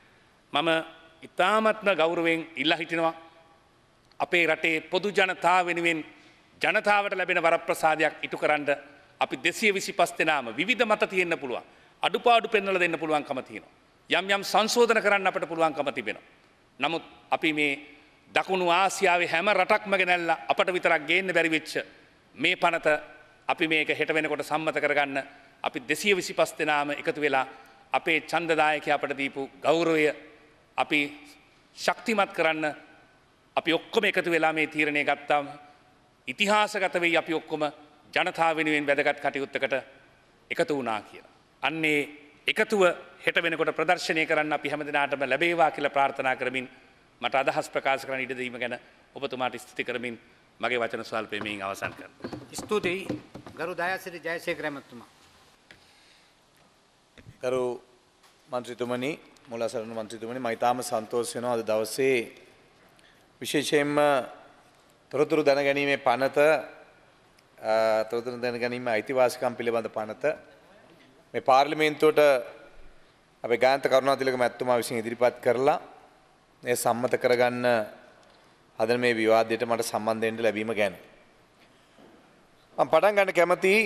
මම ඉතාමත්ම ගෞරවයෙන් ඉල්ලා හිටිනවා අපේ රටේ පොදු ජනතාව වෙනුවෙන් ජනතාවට ලැබෙන වරප්‍රසාදයක් ඉටු කරන්න අපි දෙසිය විසිපස් දෙනාම විවිධ මත තියෙන්න පුළුවන්. අඩුපාඩු පෙන්වලා දෙන්න පුළුවන්කම තියෙනවා. යම් යම් සංශෝධන කරන්න අපට පුළුවන්කම තිබෙනවා. නමුත් අපි මේ දකුණු ආසියාවේ හැම රටක්ම ගෙනල්ලා අපට විතරක් ගේන්න බැරි වෙච්ච මේ පනත අපි මේක හෙට වෙනකොට සම්මත කරගන්න අපි දෙසිය විසිපස් දෙනාම එකතු වෙලා අපේ ඡන්දදායකයා අපට දීපු ගෞරවය අපි ශක්තිමත් කරන්න අපි ඔක්කොම එකතු වෙලා මේ තීරණය ගත්තාම ඉතිහාසගත වෙයි අපි ඔක්කොම ජනතාව වෙනුවෙන් වැදගත් කටයුත්තකට එකතු වුණා කියලා. අන්නේ එකතුව හෙට වෙනකොට ප්‍රදර්ශනය කරන්න අපි හැමදිනාටම ලැබේවා කියලා ප්‍රාර්ථනා කරමින් මට අදහස් ප්‍රකාශ කරන්න ඉඩ දීම ගැන ඔබතුමාට ස්තුති කරමින් මගේ වචන ස්වල්පය මෙයින් අවසන් කරනවා. ස්තුතියි ගරු දයාසිරි ජයසේකර මැතිතුමා. ගරු මන්ත්‍රීතුමනි මුලසරණ මන්ත්‍රීතුමනි මම ඉතාම සන්තෝෂ වෙනවා අද දවසේ විශේෂයෙන්ම තොරතුරු දැනගැනීමේ පනත තොරතුරු දැනගැනීමේ අයිතිවාසිකම් පිළිබඳ පනත මේ පාර්ලිමේන්තුවට අපේ ගායන්ත කරුණාතිලක මැතිතුමා විසින් ඉදිරිපත් කරලා මේ සම්මත කරගන්න හදන මේ විවාදයට මට සම්බන්ධ වෙන්න ලැබීම ගැන මම පටන් ගන්න කැමතියි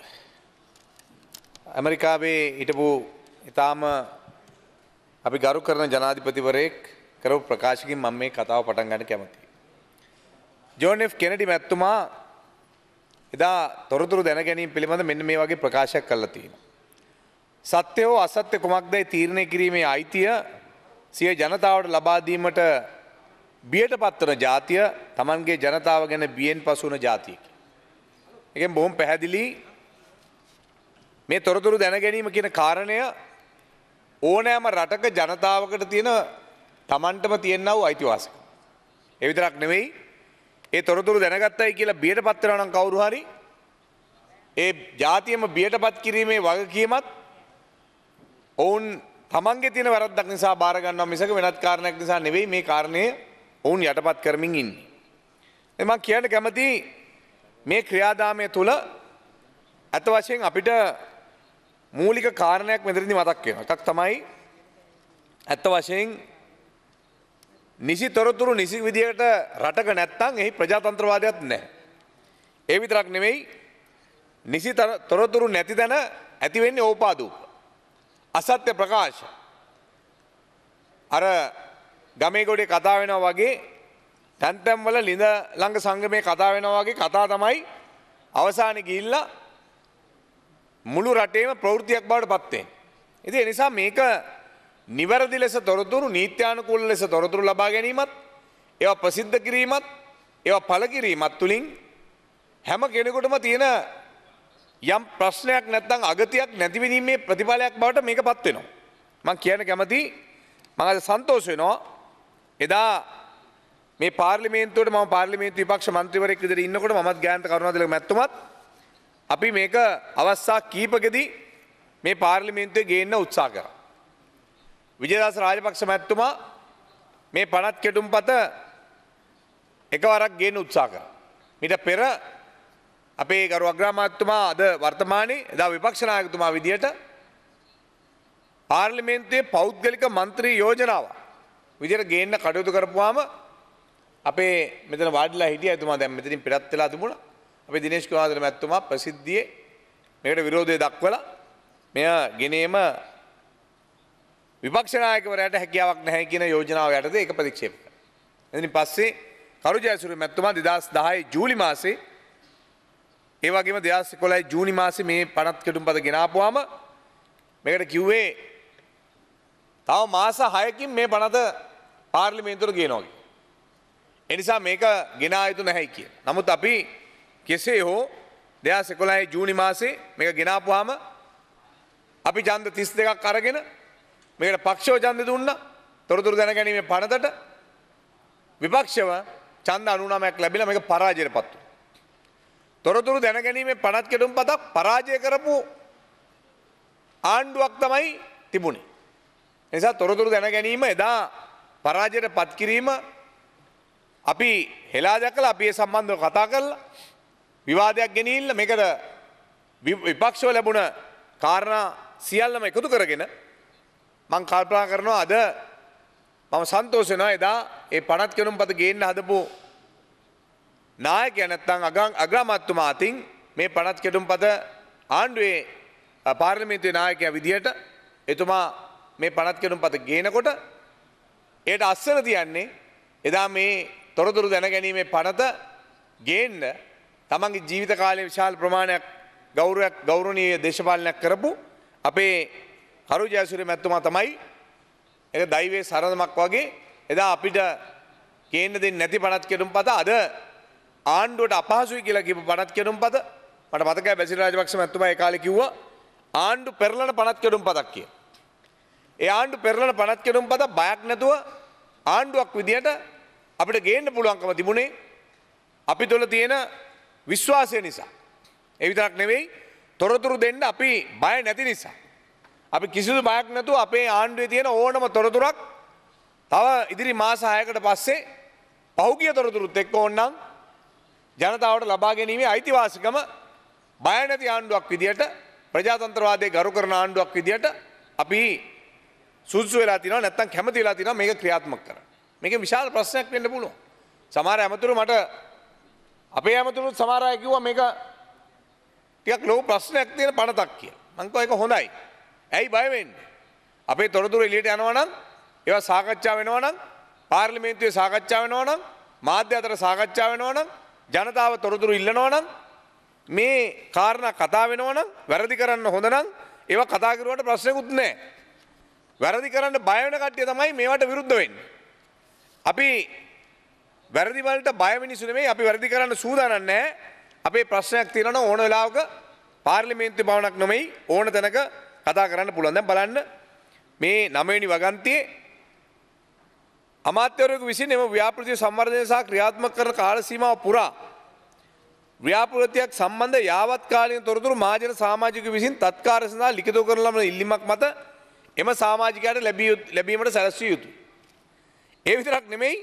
ඇමරිකාවේ හිටපු ඊටාම අපි ගරු කරන ජනාධිපතිවරයෙක් කරපු ප්‍රකාශකින් මම මේ කතාව පටන් ගන්න කැමතියි. ජෝන් එෆ් කෙනඩි මැතිතුමා එදා තොරතුරු දැන ගැනීම පිළිබඳ මෙන්න මේ වගේ ප්‍රකාශයක් කළා තියෙනවා. සත්‍ය හෝ අසත්‍ය කුමක්දයි තීරණය කිරීමේ අයිතිය සිය ජනතාවට ලබා දීමට බියට පත්වන ජාතිය Tamanගේ ජනතාව ගැන බියෙන් පසු වුණ ජාතියකි. ඒකෙන් බොහොම පැහැදිලි මේ තොරතුරු දැන ගැනීම කියන කාරණය ඕනෑම රටක ජනතාවකට තියෙන Tamanටම තියෙනා වූ අයිතිවාසිකම්. ඒ විතරක් නෙවෙයි ඒ තොරතුරු දැනගත්තයි කියලා බියට පත් වෙනවා නම් කවුරු හරි ඒ ජාතියම බියටපත් කිරීමේ වගකීමත් ඔවුන් තමන්ගේ තියෙන වැරද්දක් නිසා බාර ගන්නවා මිසක වෙනත් කාරණයක් නිසා නෙවෙයි මේ කාරණය ඔවුන් යටපත් කරමින් ඉන්නේ. මම කියන්න කැමති මේ ක්‍රියාදාමය තුළ අත වශයෙන් අපිට මූලික කාරණයක් මෙතනදී මතක් වෙනවා. එකක් තමයි අත වශයෙන් නිසි තොරතුරු නිසි විදියට රටක නැත්තම් එහි ප්‍රජාතන්ත්‍රවාදයක් නැහැ. ඒ විතරක් නෙවෙයි නිසි තොරතුරු නැති තැන ඇති වෙන්නේ ඕපාදූප. අසත්‍ය ප්‍රකාශ. අර ගමේ ගොඩේ කතා වෙනවා වගේ තැන් තැන් වල ලිඳ ළඟ සංගමේ කතා වෙනවා වගේ කතා තමයි අවසානයේ ගිහිල්ලා මුළු රටේම ප්‍රවෘත්තියක් බවට පත් වෙන්නේ. ඉතින් ඒ නිසා මේක නිවැරදි ලෙස තොරතුරු නීත්‍යානුකූල ලෙස තොරතුරු ලබා ගැනීමත් ඒවා ප්‍රසිද්ධ කිරීමත් ඒවා පළ කිරීමත් තුලින් හැම කෙනෙකුටම තියෙන යම් ප්‍රශ්නයක් නැත්නම් අගතියක් නැතිවීමේ ප්‍රතිඵලයක් බවට මේකපත් වෙනවා. මම කියන්න කැමති මම අද සන්තෝෂ වෙනවා එදා මේ පාර්ලිමේන්තුවට මම පාර්ලිමේන්තු විපක්ෂ මන්ත්‍රීවරයෙක් විදිහට ඉන්නකොට මමත් ගායන්ත කරුණාතිලක මැතිතුමත් අපි මේක අවස්ථා කීපකදී මේ පාර්ලිමේන්තුවේ ගේන්න උත්සාහ කරා. විජයදාස රාජපක්ෂ මැතිතුමා මේ පනත් කෙටුම්පත එකවරක් ගේන්න උත්සාහ කරා. ඊට පෙර අපේ ගරු අග්‍රාමාත්‍යතුමා අද වර්තමානයේ එදා විපක්ෂ නායකතුමා විදියට පාර්ලිමේන්තුවේ පෞද්ගලික මන්ත්‍රී යෝජනාව විදියට ගේන්න කටයුතු කරපුවාම අපේ මෙතන වාඩිලා හිටිය එතුමා දැන් මෙතනින් පිටත් වෙලා තිබුණා. අපේ දිනේෂ් කුමාරදේව මැතිතුමා ප්‍රසිද්ධියේ මේකට විරෝධය දක්වලා මෙය ගෙනීම විපක්ෂ නායකවරයාට හැකියාවක් නැහැ කියන යෝජනාව යටතේ ඒක ප්‍රතික්ෂේප කළා. එතනින් පස්සේ කරු ජයසූරිය මැතිතුමා දෙදාස් දහය ජූලි මාසේ ඒ වගේම දෙදාස් එකොළහ ජූනි මාසේ මේ පනත් කෙටුම්පත ගෙනාපුවාම මේකට කිව්වේ තව මාස හයකින් මේ පනත පාර්ලිමේන්තුවට ගේනවා කියලා. ඒ නිසා මේක ගෙනා යුතු නැහැ කියලා. නමුත් අපි කෙසේ හෝ දෙදාස් එකොළහ ජූනි මාසේ මේක ගෙනාපුවාම අපි ඡන්ද තිස් දෙකක් අරගෙන මේකට පක්ෂව ඡන්ද දුන්නා. තොරතුරු දැනගැනීමේ පනතට විපක්ෂව ඡන්ද අනූනමයක් ලැබිලා මේක පරාජයටපත් වුණා. තොරතුරු දැනගැනීමේ පනත් කෙටුම්පතක් පරාජය කරපු ආණ්ඩුවක් තමයි තිබුණේ. ඒ නිසා තොරතුරු දැනගැනීම එදා පරාජයට පත් කිරීම අපි හෙලා දැකලා අපි ඒ සම්බන්ධව කතා කරලා විවාදයක් ගෙනිහිල්ලා මේකට විපක්ෂව ලැබුණ කාරණා සියල්ලම එකතු කරගෙන මම කල්පනා කරනවා අද මම සන්තෝෂ වෙනවා එදා ඒ පනත් කෙටුම්පත ගේන්න හදපු නායකයා නැත්නම් අග්‍රාමාත්‍යතුමා අතින් මේ පනත් කෙටුම්පත ආණ්ඩුවේ පාර්ලිමේන්තුවේ නායකයා විදියට එතුමා මේ පනත් කෙටුම්පත ගේනකොට ඒට අස්සර තියන්නේ එදා මේ තොරතුරු දැනගැනීමේ පනත ගේන්න තමන්ගේ ජීවිත කාලයේ විශාල ප්‍රමාණයක් ගෞරවයක් ගෞරවනීය දේශපාලනයක් කරපු අපේ කරු ජයසූරිය මැතිතුමා තමයි ඒක දෛවයේ සරදමක් වගේ එදා අපිට ගේන්න දෙන්නේ නැති පනත් කෙටුම්පත අද ආණ්ඩුවට අපහසුයි කියලා කියපු පනත් කෙටුම්පත මට මතකයි බැසිල් රාජපක්ෂ මැතිතුමා ඒ කාලේ කිව්වා ආණ්ඩු පෙරළන පනත් කෙටුම්පතක් කියලා. ඒ ආණ්ඩු පෙරළන පනත් කෙටුම්පත බයක් නැතුව ආණ්ඩුවක් විදියට අපිට ගේන්න පුළුවන්කම තිබුණේ අපි තුළ තියෙන විශ්වාසය නිසා. ඒ විතරක් නෙවෙයි තොරතුරු දෙන්න අපි බය නැති නිසා. අපි කිසිදු බයක් නැතුව අපේ ආණ්ඩුවේ තියෙන ඕනම තොරතුරක් තව ඉදිරි මාස හයකට පස්සේ පහුගිය තොරතුරුත් එක්ක ඕනනම් ජනතාවට ලබා ගැනීමේ අයිතිවාසිකම බය නැති ආණ්ඩුවක් විදියට ප්‍රජාතන්ත්‍රවාදයේ ගරු කරන ආණ්ඩුවක් විදියට අපි සුදුසු වෙලා තිනවා නැත්නම් කැමති වෙලා තිනවා මේක ක්‍රියාත්මක කරන්න. මේක විශාල ප්‍රශ්නයක් වෙන්න පුළුවන්. සමහර ඇමතුරු මට අපේ ඇමතුරුත් සමහර අය කිව්වා මේක ටිකක් ලොකු ප්‍රශ්නයක් තියෙන පනතක් කියලා. මං කිව්වා ඒක හොඳයි. ඇයි බය වෙන්නේ? අපේ තොරතුරු එළියට යනවා නම් ඒවා සාකච්ඡා වෙනවා නම් පාර්ලිමේන්තුවේ සාකච්ඡා වෙනවා නම් මාධ්‍ය අතර සාකච්ඡා වෙනවා නම් ජනතාව තොරතුරු ඉල්ලනවා නම් මේ කාරණා කතා වෙනවා නම් වැරදි කරන්න හොඳ නම් ඒවා කතා කරුවාට ප්‍රශ්නකුත් නැහැ. වැරදි කරන්න බය වෙන කට්ටිය තමයි මේවට විරුද්ධ වෙන්නේ. අපි වැරදි වලට බය වෙනිසු නෙමෙයි අපි වැරදි කරන්න සූදානම් නැහැ. අපේ ප්‍රශ්නයක් තියෙනවා නම් ඕන වෙලාවක පාර්ලිමේන්තු භවනක් නෙමෙයි ඕන තැනක කතා කරන්න පුළුවන්. දැන් බලන්න මේ නව වෙනි වගන්තියේ අමාත්‍යවරයෙකු විසින් එම ව්‍යාපෘතිය සංවර්ධනය සහ ක්‍රියාත්මක කරන කාල සීමාව පුරා ව්‍යාපෘතියක් සම්බන්ධ යාවත් කාලීන තොරතුරු මහජන සමාජිකයෝ විසින් තත්කාර සඳහා ලිඛිතව කරන ලබන ඉල්ලීමක් මත එම සමාජිකයාට ලැබීමට සැලසිය යුතුයි. ඒ විතරක් නෙමෙයි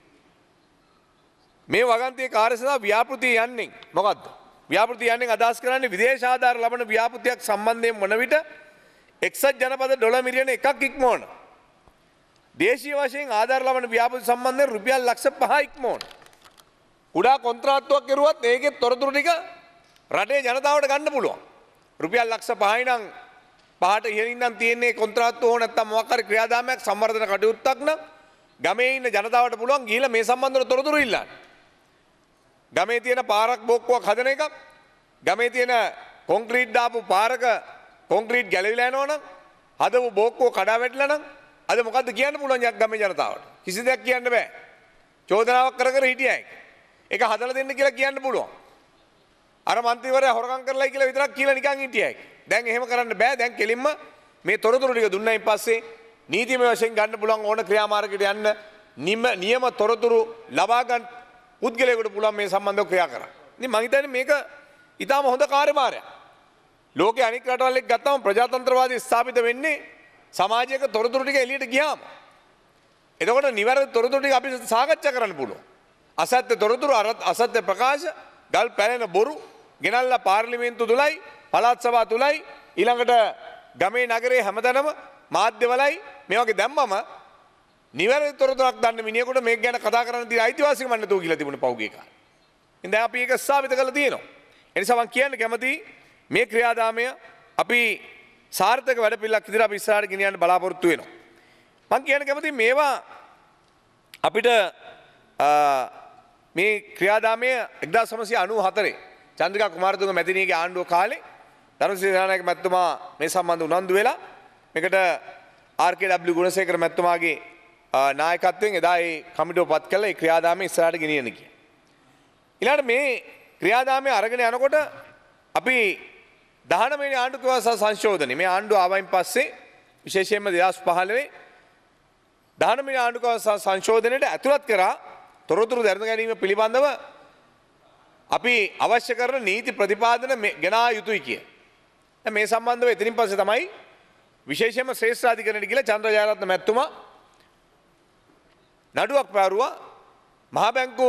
මේ වගන්තියේ කාර්ය සඳහා ව්‍යාපෘතිය යන්නේ මොකද්ද? ව්‍යාපෘතිය යන්නේ අදහස් කරන්නේ විදේශ ආධාර ලබන ව්‍යාපෘතියක් සම්බන්ධයෙන් වන විට එක්සත් ජනපද ඩොලර් මිලියන එකක් ඉක්මවන. දේශීය වශයෙන් ආධාර ලබන ව්‍යාපෘති සම්බන්ධයෙන් රුපියල් ලක්ෂ පහ ඉක්මවන. කුඩා කොන්ත්‍රාත්තුවක් කෙරුවත් ඒකේ තොරතුරු ටික රටේ ජනතාවට ගන්න පුළුවන්. රුපියල් ලක්ෂ පහයි නම් පහට ඉහළින් නම් තියෙන්නේ කොන්ත්‍රාත්තුව හෝ නැත්නම් මොකක් හරි ක්‍රියාදාමයක් සම්වර්ධන කටයුත්තක් නම් ගමේ ඉන්න ජනතාවට පුළුවන් ගිහිල්ලා මේ සම්බන්ධව තොරතුරු ඉල්ලන්න. ගමේ තියෙන පාරක් බෝක්කුවක් හදන එකක්, ගමේ තියෙන කොන්ක්‍රීට් දාපු පාරක කොන්ක්‍රීට් ගැලවිලා යනවා නම්, හදපු බෝක්කුව කඩා වැටිලා නම් අද මොකද්ද කියන්න පුළුවන් ගමේ ජනතාවට? කිසි දෙයක් කියන්න බෑ. චෝදනාවක් කර කර හිටියයි. ඒක හදලා දෙන්න කියලා කියන්න පුළුවන්. අර മന്ത്രിවරයා හොරකම් කරලායි කියලා විතරක් කියලා නිකන් හිටියයි. දැන් එහෙම කරන්න බෑ. දැන් කෙලින්ම මේ තොරතුරු ටික දුන්නයින් පස්සේ නීතිමය වශයෙන් ගන්න පුළුවන් ඕන ක්‍රියාමාර්ගයකට යන්න නියම තොරතුරු ලබා ගන්න පුද්ගලයෙකුට පුළුවන් මේ සම්බන්ධව ක්‍රියා කරන්න. ඉතින් මම හිතන්නේ මේක ඊටාම හොඳ කාර්යභාරයක්. ලෝකයේ අනික් රටවල් එක්ක ගත්තම ප්‍රජාතන්ත්‍රවාදී ස්ථාපිත වෙන්නේ සමාජයක තොරතුරු ටික එළියට ගියාම. එතකොට නිවැරදි තොරතුරු ටික අපි සාකච්ඡා කරන්න පුළුවන්. අසත්‍ය තොරතුරු අසත්‍ය ප්‍රකාශ ගල් පැලෙන බොරු ගෙනල්ලා පාර්ලිමේන්තු තුලයි පළාත් සභාව තුලයි ඊළඟට ගමේ නගරේ හැමතැනම මාධ්‍යවලයි මේ වගේ දැම්මම නිවැරදි තොරතුරක් දන්න මිනිහෙකුට මේක ගැන කතා කරන්න තියෙන අයිතිවාසිකම නැතුව කියලා තිබුණේ පෞගේ කාලේ. ඉතින් දැන් අපි ඒක ස්ථාපිත කරලා තියෙනවා. ඒ නිසා මම කියන්න කැමතියි මේ ක්‍රියාදාමය අපි සාර්ථක වැඩපිළිවෙලක් විදිහට අපි ඉස්සරහට ගෙනියන්න බලාපොරොත්තු වෙනවා. මම කියන්න කැමතියි මේවා අපිට මේ ක්‍රියාදාමය එක්දාස් නවසිය අනූ හතරේ චන්ද්‍රිකා කුමාරතුංග මැතිණියගේ ආණ්ඩුව කාලේ ධර්මසිරි සේනානායක මැතිතුමා මේ සම්බන්ධ උනන්දු වෙලා මේකට ආර්.කේ.ඩබ්ලිව් ගුණසේකර මැතිතුමාගේ නායකත්වයෙන් එදා ඒ කමිටුව පත් කළා ඒ ක්‍රියාදාමය ඉස්සරහට ගෙනියන්න කියලා. ඊළඟට මේ ක්‍රියාදාමය අරගෙන යනකොට අපි දහනවය වෙනි ආණ්ඩුව ව්‍යවස්ථා සංශෝධනය මේ ආණ්ඩුව ආවයින් පස්සේ විශේෂයෙන්ම දෙදහස් පහළොව දහනවය වෙනි ආණ්ඩුව ව්‍යවස්ථා සංශෝධනයට ඇතුළත් කරා තොරතුරු දැන ගැනීම පිළිබඳව අපි අවශ්‍ය කරන නීති ප්‍රතිපාදන ගෙනා යුතුයි කිය. මේ සම්බන්ධව එතනින් පස්සේ තමයි විශේෂයෙන්ම ශ්‍රේෂ්ඨාධිකරණයට ගිහලා චන්ද්‍ර ජයරත්න මැතිතුමා නඩුවක් පාරුවා මහ බැංකු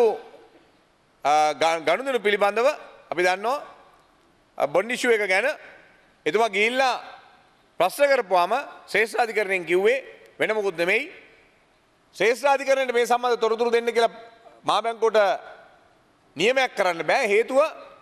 ගනුදෙනු පිළිබඳව අපි දන්නවා බොන්ඩ් ඉෂුව එක ගැන එතුමා ගිහිල්ලා ප්‍රශ්න කරපුවාම ශ්‍රේෂ්ඨාධිකරණයෙන් කිව්වේ වෙන මොකුත් නෙමෙයි ශ්‍රේෂ්ඨාධිකරණයට මේ සම්බන්ධ තොරතුරු දෙන්න කියලා මහ බැංකුවට නියමයක් කරන්න බෑ හේතුව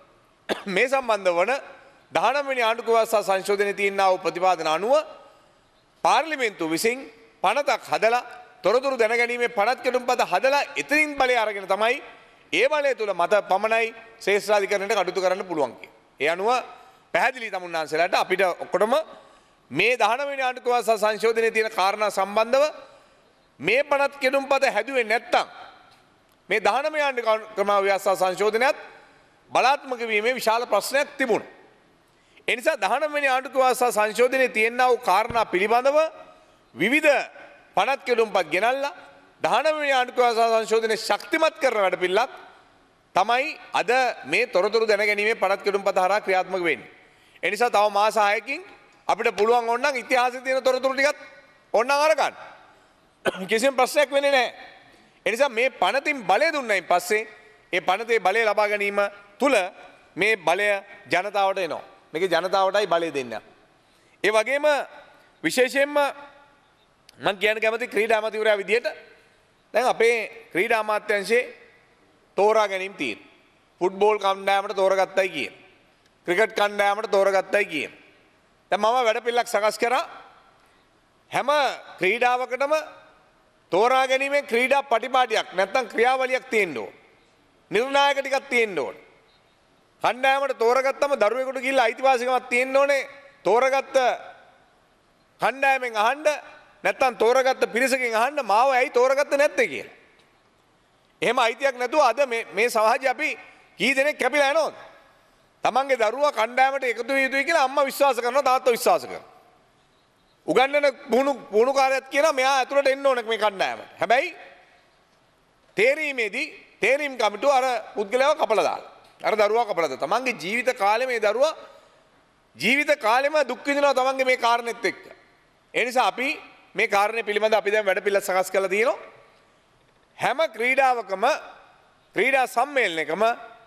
මේ සම්බන්ධ වන දහනවය වෙනි ආණ්ඩුව ව්‍යවස්ථා සංශෝධනයේ තියෙනා වූ ප්‍රතිපාදන අනුව පාර්ලිමේන්තුව විසින් පනතක් හදලා තොරතුරු දැනගැනීමේ පනත් කෙටුම්පත හදලා එතනින් බලය අරගෙන තමයි ඒ බලය තුල මත පමණයි ශ්‍රේෂ්ඨාධිකරණයට කටයුතු කරන්න පුළුවන් කිය. ඒ අනුව පැහැදිලි තමුන්නාන්සලාට අපිට ඔක්කොටම මේ දහනවය වෙනි ආණ්ඩුව ව්‍යවස්ථා සංශෝධනයේ තියෙන කාරණා සම්බන්ධව මේ පනත් කෙටුම්පත හැදුවේ නැත්තම් මේ දහනවය වෙනි ආණ්ඩුව ක්‍රම ව්‍යවස්ථා සංශෝධනයත් බලාත්මක වීමේ විශාල ප්‍රශ්නයක් තිබුණා. ඒ නිසා දහනවය වෙනි ආණ්ඩුව ව්‍යවස්ථා සංශෝධනයේ තියෙනා වූ කාරණා පිළිබඳව විවිධ පනත් කෙටුම්පත් ගෙනල්ලා දහනවය වෙනි ආණ්ඩුව ව්‍යවස්ථා සංශෝධනය ශක්තිමත් කරන වැඩපිළිවෙලක් තමයි අද මේ තොරතුරු දැනගැනීමේ පනත් කෙටුම්පත හරහා ක්‍රියාත්මක වෙන්නේ. ඒ නිසා තව මාස හයකින් අපිට පුළුවන් ඕනනම් ඉතිහාසයේ තියෙන තොරතුරු ටිකත් ඕනනම් අරගන්න. කිසිම ප්‍රශ්නයක් වෙන්නේ නැහැ. ඒ නිසා මේ පනතින් බලය දුන්නයින් පස්සේ ඒ පනතේ බලය ලබා ගැනීම තුල මේ බලය ජනතාවට එනවා. මේක ජනතාවටයි බලය දෙන්න. ඒ වගේම විශේෂයෙන්ම මම කියන්න කැමති ක්‍රීඩා අමාත්‍යවරයා විදියට දැන් අපේ ක්‍රීඩා අමාත්‍යාංශයේ තෝරා ගැනීම තියෙනවා. ෆුට්බෝල් කණ්ඩායමට තෝරගත්තයි කියන. ක්‍රිකට් කණ්ඩායමට තෝරගත්තයි කියන. දැන් මම වැඩපිළිවෙලක් සකස් කරා හැම ක්‍රීඩාවකටම තෝරා ගැනීමේ ක්‍රීඩා පටිපාටියක් නැත්නම් ක්‍රියාවලියක් තියෙන්න ඕන. නිර්ණායක ටිකක් තියෙන්න ඕන. කණ්ඩායමට තෝරගත්තම දරුවෙකුට ගිහිල්ලා අයිතිවාසිකමක් තියෙන්න ඕනේ. තෝරගත්ත කණ්ඩායමෙන් අහන්න නැත්නම් තෝරගත්ත පිරිසකින් අහන්න මාව ඇයි තෝරගත්තේ නැත්තේ කියලා. එහෙම අයිතියක් නැතුව අද මේ මේ සමාජයේ අපි කී දෙනෙක් කැපිලා යනවද? තමන්ගේ දරුවා කණ්ඩායමට එකතු වෙ යුතුයි කියලා අම්මා විශ්වාස කරනවා තාත්තා විශ්වාස කරනවා. උගන්නන පුහුණු පුහුණුකාරයෙක් කියනවා මෙයා ඇතුළට එන්න ඕන මේ කණ්ඩායමට. හැබැයි තේරීමේදී තේරීම් කමිටුව අර පුද්ගලයාව කපලා දාලා. අර දරුවා කපලා දාලා. තමන්ගේ ජීවිත කාලේ මේ දරුවා ජීවිත කාලෙම දුක් විඳිනවා තමන්ගේ මේ කාරණෙත් එක්ක. ඒ නිසා අපි මේ කාරණේ පිළිබඳව අපි දැන් වැඩපිළිවෙල සකස් කරලා තියෙනවා. හැම ක්‍රීඩාවකම ක්‍රීඩා සම්මේලනයකම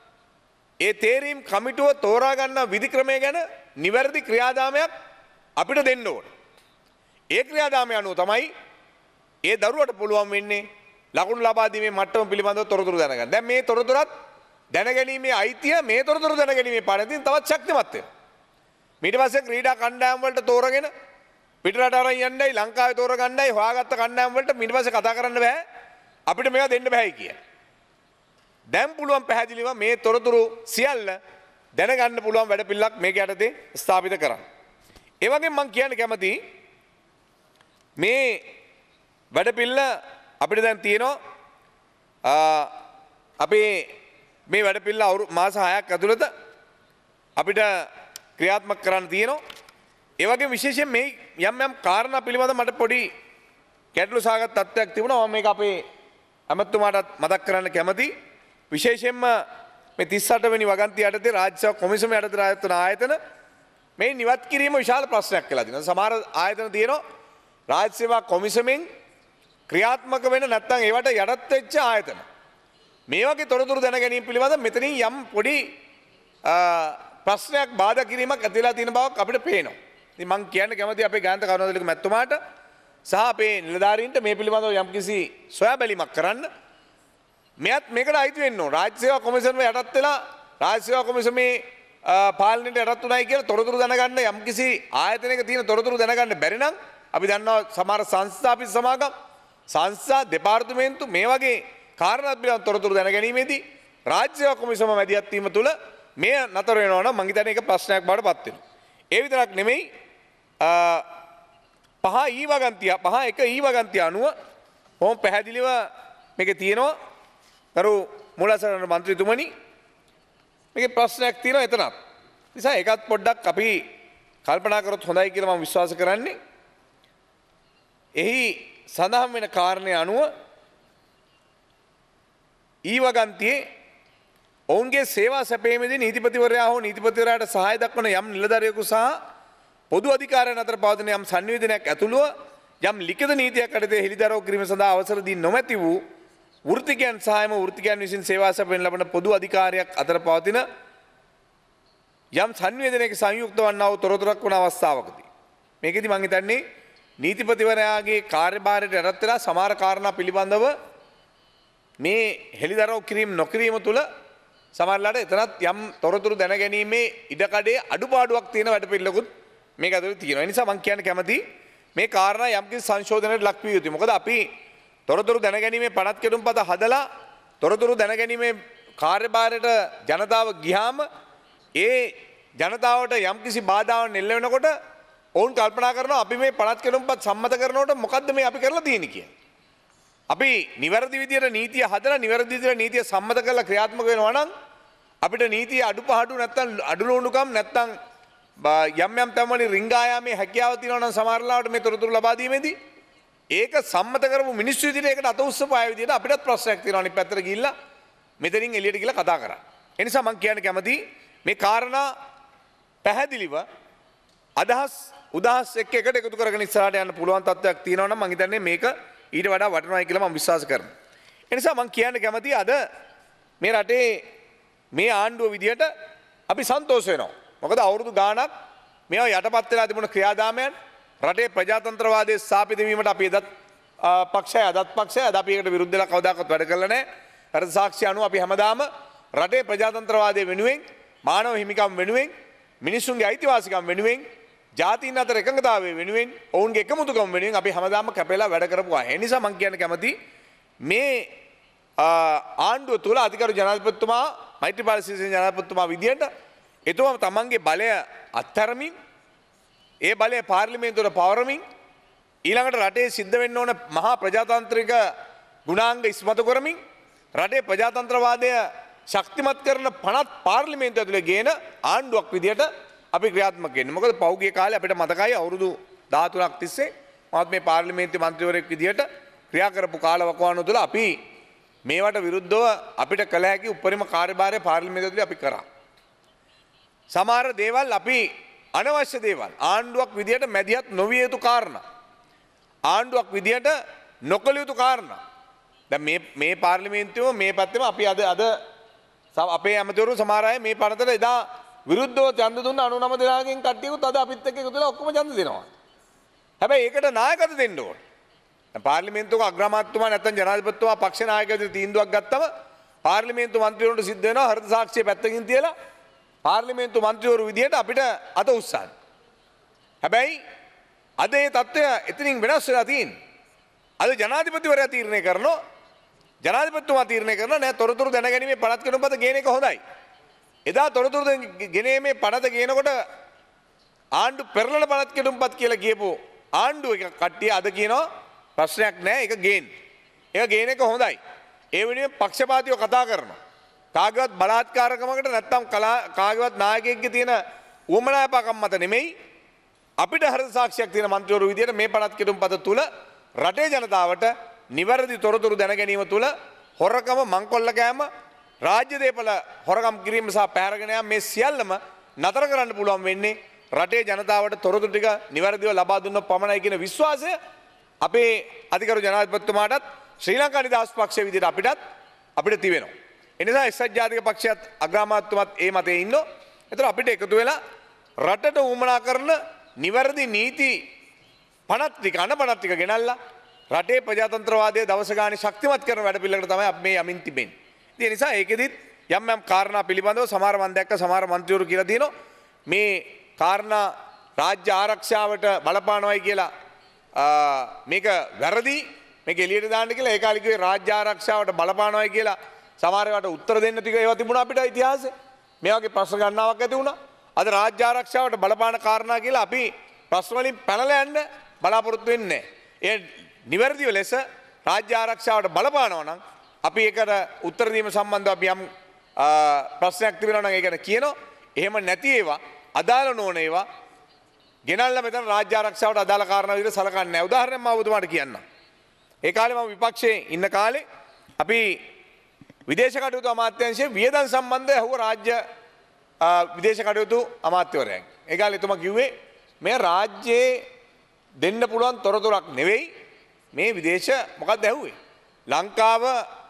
ඒ තේරීම් කමිටුව තෝරා ගන්න විධික්‍රමය ගැන නිවැරදි ක්‍රියාදාමයක් අපිට දෙන්න ඕන. ඒ ක්‍රියාදාමය අනුව තමයි ඒ දරුවට පුළුවන් වෙන්නේ ලකුණු ලබා දීමේ මට්ටම පිළිබඳව තොරතුරු දැනගන්න. දැන් මේ තොරතුරත් දැනගැනීමේ අයිතිය මේ තොරතුරු දැනගැනීමේ පාඩමින් තවත් ශක්තිමත් වෙනවා. ඊට පස්සේ ක්‍රීඩා කණ්ඩායම් වලට තෝරගෙන පිටරට අරන් යන්නයි ලංකාවේ තෝරගන්නයි හොයාගත්ත කණ්ඩායම් වලට ඊට පස්සේ කතා කරන්න බෑ. අපිට මේවා දෙන්න බෑයි කිය. දැන් පුළුවන් පැහැදිලිව මේ තොරතුරු සියල්ල දැනගන්න පුළුවන් වැඩපිළිවෙලක් මේක යටතේ ස්ථාපිත කරන්න. ඒ වගේම මම කියන්න කැමතියි මේ වැඩපිළිවෙල අපිට දැන් තියෙනවා අපේ මේ වැඩපිළිවෙල අවුරු මාස හයක් ඇතුළත අපිට ක්‍රියාත්මක කරන්න තියෙනවා. ඒ වගේම විශේෂයෙන් මේ යම් යම් කාරණා පිළිබඳව මට පොඩි ගැටලු සහගත තත්ත්වයක් තිබුණා. මම මේක අපේ ඇමතුමාටත් මතක් කරන්න කැමතියි. විශේෂයෙන්ම මේ තිස් අට වෙනි වගන්තිය යටතේ රාජ්‍ය සේවා කොමිසම යටතේ රාජ්‍යත්වන ආයතන මේ නිවත් කිරීම විශාල ප්‍රශ්නයක් කියලා තියෙනවා. සමහර ආයතන තියෙනවා රාජ්‍ය සේවා කොමිසමෙන් ක්‍රියාත්මක වෙන නැත්නම් ඒවට යටත් වෙච්ච ආයතන. මේ වගේ තොරතුරු දැන ගැනීම පිළිබඳව මෙතනින් යම් පොඩි ප්‍රශ්නයක් බාධා කිරීමක් ඇති වෙලා තියෙන බවක් අපිට පේනවා. ඉතින් මම කියන්න කැමතියි අපේ ගාන්ත කරුණාතිලක මැතිතුමාට සහ අපේ නිලධාරීන්ට මේ පිළිබඳව යම්කිසි සොයා බැලීමක් කරන්න. මෙයත් මේකට අයිති වෙන්න ඕන. රාජ්‍ය සේවා කොමිසම යටත් වෙලා රාජ්‍ය සේවා කොමිසමේ පාලනයට යටත් උනායි කියලා තොරතුරු දැනගන්න යම්කිසි ආයතනයක තියෙන තොරතුරු දැනගන්න බැරි නම් අපි දන්නවා සමහර සංස්ථා අපි සමාගම් සංස්ථා දෙපාර්තමේන්තු මේ වගේ කාරණා පිළිබඳ තොරතුරු දැනගැනීමේදී රාජ්‍ය සේවා කොමිසම මැදිහත් වීම තුළ මේ නතර වෙනවා නම් මම හිතන්නේ ඒක ප්‍රශ්නයක් බවට පත් වෙනවා. ඒ විතරක් නෙමෙයි පහ ඊ වගන්තිය පහ එක ඊ වගන්තිය අනුව බොහොම පැහැදිලිව මේකේ තියෙනවා කරු මූලසරණ මන්ත්‍රීතුමනි මේකේ ප්‍රශ්නයක් තියෙනවා එතනත්. නිසා ඒකත් පොඩ්ඩක් අපි කල්පනා කරොත් හොඳයි කියලා මම විශ්වාස කරන්නේ. එහි සඳහන් වෙන කාරණේ අනුව ඊ වගන්තියේ ඔවුන්ගේ සේවා සැපීමේදී නීතිපතිවරයා හෝ නීතිපතිවරයාට සහාය දක්වන යම් නිලධාරියෙකු සහ පොදු අධිකාරියන් අතර පවතින යම් සංවේදනයක් ඇතුළුව යම් ලිඛිත නීතියක් යටතේ හෙළිදරව් කිරීම සඳහා අවසර දී නොමැති වූ වෘත්තිකයන් සහායම වෘත්තිකයන් විසින් සේවා සැපයෙන් ලබන පොදු අධිකාරියක් අතර පවතින යම් සංවේදනයක සංයුක්ත වන්නා වූ තොරතුරක් වන අවස්ථාවකදී මේකෙදි මම හිතන්නේ නීතිපතිවරයාගේ කාර්යභාරයට යටත් වෙලා සමහර කාරණා පිළිබඳව මේ හෙළිදරව් කිරීම නොකිරීම තුළ සමහරලාට එතනත් යම් තොරතුරු දැනගැනීමේ ඉඩකඩේ අඩුපාඩුවක් තියෙන වැඩපිළිවෙලකුත් මේක ඇතුළේ තියෙනවා. ඒ නිසා මම කියන්න කැමතියි මේ කාරණා යම්කිසි සංශෝධනයට ලක් විය යුතුයි. මොකද අපි තොරතුරු දැනගැනීමේ පනත් කෙටුම්පත හදලා තොරතුරු දැනගැනීමේ කාර්යභාරයට ජනතාව ගියාම ඒ ජනතාවට යම්කිසි බාධාවක් එල්ල වෙනකොට ඔවුන් කල්පනා කරනවා අපි මේ පනත් කෙටුම්පත් සම්මත කරනකොට මොකද්ද මේ අපි කරලා තියෙන්නේ කියලා. අපි නිවැරදි විදියට නීතිය හදලා නිවැරදි විදියට නීතිය සම්මත කරලා ක්‍රියාත්මක වෙනවා නම් අපිට නීතිය අඩුපහඩු නැත්තම් අඩුලුණුකම් නැත්තම් යම් යම් තැන්වලින් රිංගා යාමේ හැකියාව තියෙනවා නම් සමහර ලාවට මේ තොරතුරු ලබා දීමේදී ඒක සම්මත කරපු මිනිස්සු විදියට ඒකට අත උස්සපු අය විදියට අපිටත් ප්‍රශ්නයක් තියෙනවා අනිත් පැත්තට ගිහිල්ලා මෙතනින් එළියට ගිහිල්ලා කතා කරා. ඒ නිසා මම කියන්න කැමතියි මේ කාරණා පැහැදිලිව අදහස් උදහස් එක්ක එකට එකතු කරගෙන ඉස්සරහට යන්න පුළුවන් තත්ත්වයක් තියෙනවා නම් මම හිතන්නේ මේක ඊට වඩා වටිනවායි කියලා මම විශ්වාස කරනවා. ඒ නිසා මම කියන්න කැමතියි අද මේ රටේ මේ ආණ්ඩුව විදියට අපි සන්තෝෂ වෙනවා. මොකද අවුරුදු ගාණක් මේවා යටපත් වෙලා තිබුණ ක්‍රියාදාමයන් රටේ ප්‍රජාතන්ත්‍රවාදයේ ස්ථාපිත වීමට අපි එදත් පක්ෂය අදත් පක්ෂය අද අපි ඒකට විරුද්ධ වෙලා කවදාකවත් වැඩ කළා නැහැ. හෘද සාක්ෂි අනුව අපි හැමදාම රටේ ප්‍රජාතන්ත්‍රවාදයේ වෙනුවෙන් මානව හිමිකම් වෙනුවෙන් මිනිසුන්ගේ අයිතිවාසිකම් වෙනුවෙන් ජාතීන් අතර එකඟතාවය වෙනුවෙන් ඔවුන්ගේ එකමුතුකම වෙනුවෙන් අපි හැමදාම කැපෙලා වැඩ කරපු අය. ඒ නිසා මම කියන්න කැමතියි මේ ආණ්ඩුව තුල අධිකාරී ජනාධිපතිතුමා මෛත්‍රීපාල සිරිසේන ජනාධිපතිතුමා විදියට එතුමා තමන්ගේ බලය අත්හැරමින් ඒ බලය පාර්ලිමේන්තුවට පවරමින් ඊළඟට රටේ සිද්ධ වෙන්න ඕන මහා ප්‍රජාතාන්ත්‍රික ගුණාංග ඉස්මතු කරමින් රටේ ප්‍රජාතන්ත්‍රවාදය ශක්තිමත් කරන පනත් පාර්ලිමේන්තුව ඇතුලේ ගේන ආණ්ඩුවක් විදියට අපි ක්‍රියාත්මක වෙන්නේ. මොකද පෞගිය කාලේ අපිට මතකයි අවුරුදු දහතුනක් තිස්සේ මහත් මේ පාර්ලිමේන්තු මන්ත්‍රීවරයෙක් විදියට ක්‍රියා කරපු කාලවකවානුව තුළ අපි මේවට විරුද්ධව අපිට කළ හැකි උපරිම කාර්යභාරය පාර්ලිමේන්තුවේදී අපි කරා. සමහර දේවල් අපි අනවශ්‍ය දේවල් ආණ්ඩුවක් විදියට මැදිහත් නොවිය යුතු කාරණා ආණ්ඩුවක් විදියට නොකළ යුතු කාරණා දැන් මේ මේ පාර්ලිමේන්තුවේ මේ පැත්තෙම අපි අද අද අපේ ඇමතිවරු සමහර අය මේ පනතට එදා විරුද්ධව ඡන්ද දුන්න අනූනම දෙනාගෙන් කට්ටියකුත් අද අපිත් එක්ක එකතු වෙලා ඔක්කොම ඡන්ද දෙනවා. හැබැයි ඒකට නායකත්ව දෙන්න ඕන. දැන් පාර්ලිමේන්තුවක අග්‍රාමාත්‍යතුමා නැත්නම් ජනාධිපතිතුමා පක්ෂ නායකයෙකුට තීන්දුවක් ගත්තම පාර්ලිමේන්තු මන්ත්‍රීවරුන්ට සිද්ධ වෙනවා හෘද සාක්ෂිය පැත්තකින් තියලා පාර්ලිමේන්තු මන්ත්‍රීවරු විදියට අපිට අත උස්සන්න. හැබැයි අද මේ තත්ත්වය එතනින් වෙනස් වෙලා තියෙන්නේ. අද ජනාධිපතිවරයා තීරණය කරනවා ජනාධිපතිතුමා තීරණය කරනවා නෑ තොරතුරු දැනගැනීමේ පනත් කෙනුම්පත ගේන එක හොඳයි. එදා තොරතුරු ගෙනීමේ පනත ගේනකොට ආණ්ඩු පෙරළන පනත් කෙනුම්පත් කියලා කියපු ආණ්ඩුව එක කට්ටිය අද කියනවා ප්‍රශ්නයක් නැහැ. ඒක ගේන්න. ඒක ගේන එක හොඳයි. ඒ වෙනුවෙන් පක්ෂපාතීව කතා කරනවා. කාගේවත් බලාත්කාරකමකට නැත්නම් කාගේවත් නායකයෙක්ගේ තියෙන උවමනාපකම් මත නෙමෙයි අපිට හෘද සාක්ෂියක් තියෙන මන්ත්‍රීවරු විදියට මේ පනත් කෙටුම්පත තුල රටේ ජනතාවට නිවැරදි තොරතුරු දැන ගැනීම තුල හොරකම මංකොල්ල කෑම රාජ්‍ය දේපල හොරකම් කිරීම සහ පැහැරගෙන යාම මේ සියල්ලම නතර කරන්න පුළුවන් වෙන්නේ රටේ ජනතාවට තොරතුරු ටික නිවැරදිව ලබා දුන්නොත් පමණයි කියන විශ්වාසය අපේ අධිකරු ජනාධිපතිතුමාටත් ශ්‍රී ලංකා නිදහස් පක්ෂයේ විදියට අපිටත් අපිට තිබෙනවා. ඒ නිසා එක්සත් ජාතික පක්ෂයත් අග්‍රාමාත්‍යතුමත් ඒ මතේ ඉන්නවා. ඒතර අපිට එකතු වෙලා රටට උමනා කරන නිවැරදි නීති පනත් ටික අන පනත් ටික ගෙනල්ලා රටේ ප්‍රජාතන්ත්‍රවාදයේ දවස ගානේ ශක්තිමත් කරන වැඩ පිළිවෙලකට තමයි අපි මේ යමින් තිබෙන්නේ. ඒ නිසා ඒකෙදිත් යම් යම් කාරණා පිළිබඳව සමහර මන් දැක්ක සමහර මන්ත්‍රීවරු කියලා තියෙනවා මේ කාරණා රාජ්‍ය ආරක්ෂාවට බලපානවයි කියලා මේක වැරදි මේක එළියට දාන්න කියලා ඒ කාලේ කිව්වේ රාජ්‍ය ආරක්ෂාවට බලපානවයි කියලා සමහර ඒවාට උත්තර දෙන්න ටික ඒවා තිබුණා අපිට ඉතිහාසයේ. මේ වගේ ප්‍රශ්න ගණනාවක් ඇති වුණා. අද රාජ්‍ය ආරක්ෂාවට බලපාන කාරණා කියලා අපි ප්‍රශ්න වලින් පැනලා යන්න බලාපොරොත්තු වෙන්නේ නැහැ. ඒ නිවැරදිව ලෙස රාජ්‍ය ආරක්ෂාවට බලපානවා නම් අපි ඒකට උත්තර දීම සම්බන්ධව අපි යම් ප්‍රශ්නයක් තිබෙනවා නම් ඒකට කියනවා. එහෙම නැති ඒවා අදාළ නොවන ඒවා ගෙනල්ලා මෙතන රාජ්‍ය ආරක්ෂාවට අදාළ කාරණා විදිහට සලකන්නේ නැහැ. උදාහරණයක් මම ඔබතුමාට කියන්නම්. ඒ කාලේ මම විපක්ෂයේ ඉන්න කාලේ අපි විදේශ කටයුතු අමාත්‍යාංශයේ වියදම් සම්බන්ධව ඇහුව රාජ්‍ය විදේශ කටයුතු අමාත්‍යවරයන්. ඒ කාලේ එතුමා කිව්වේ මේ රාජ්‍යයේ දෙන්න පුළුවන් තොරතුරක් නෙවෙයි මේ විදේශ මොකක්ද ඇහුවේ? ලංකාව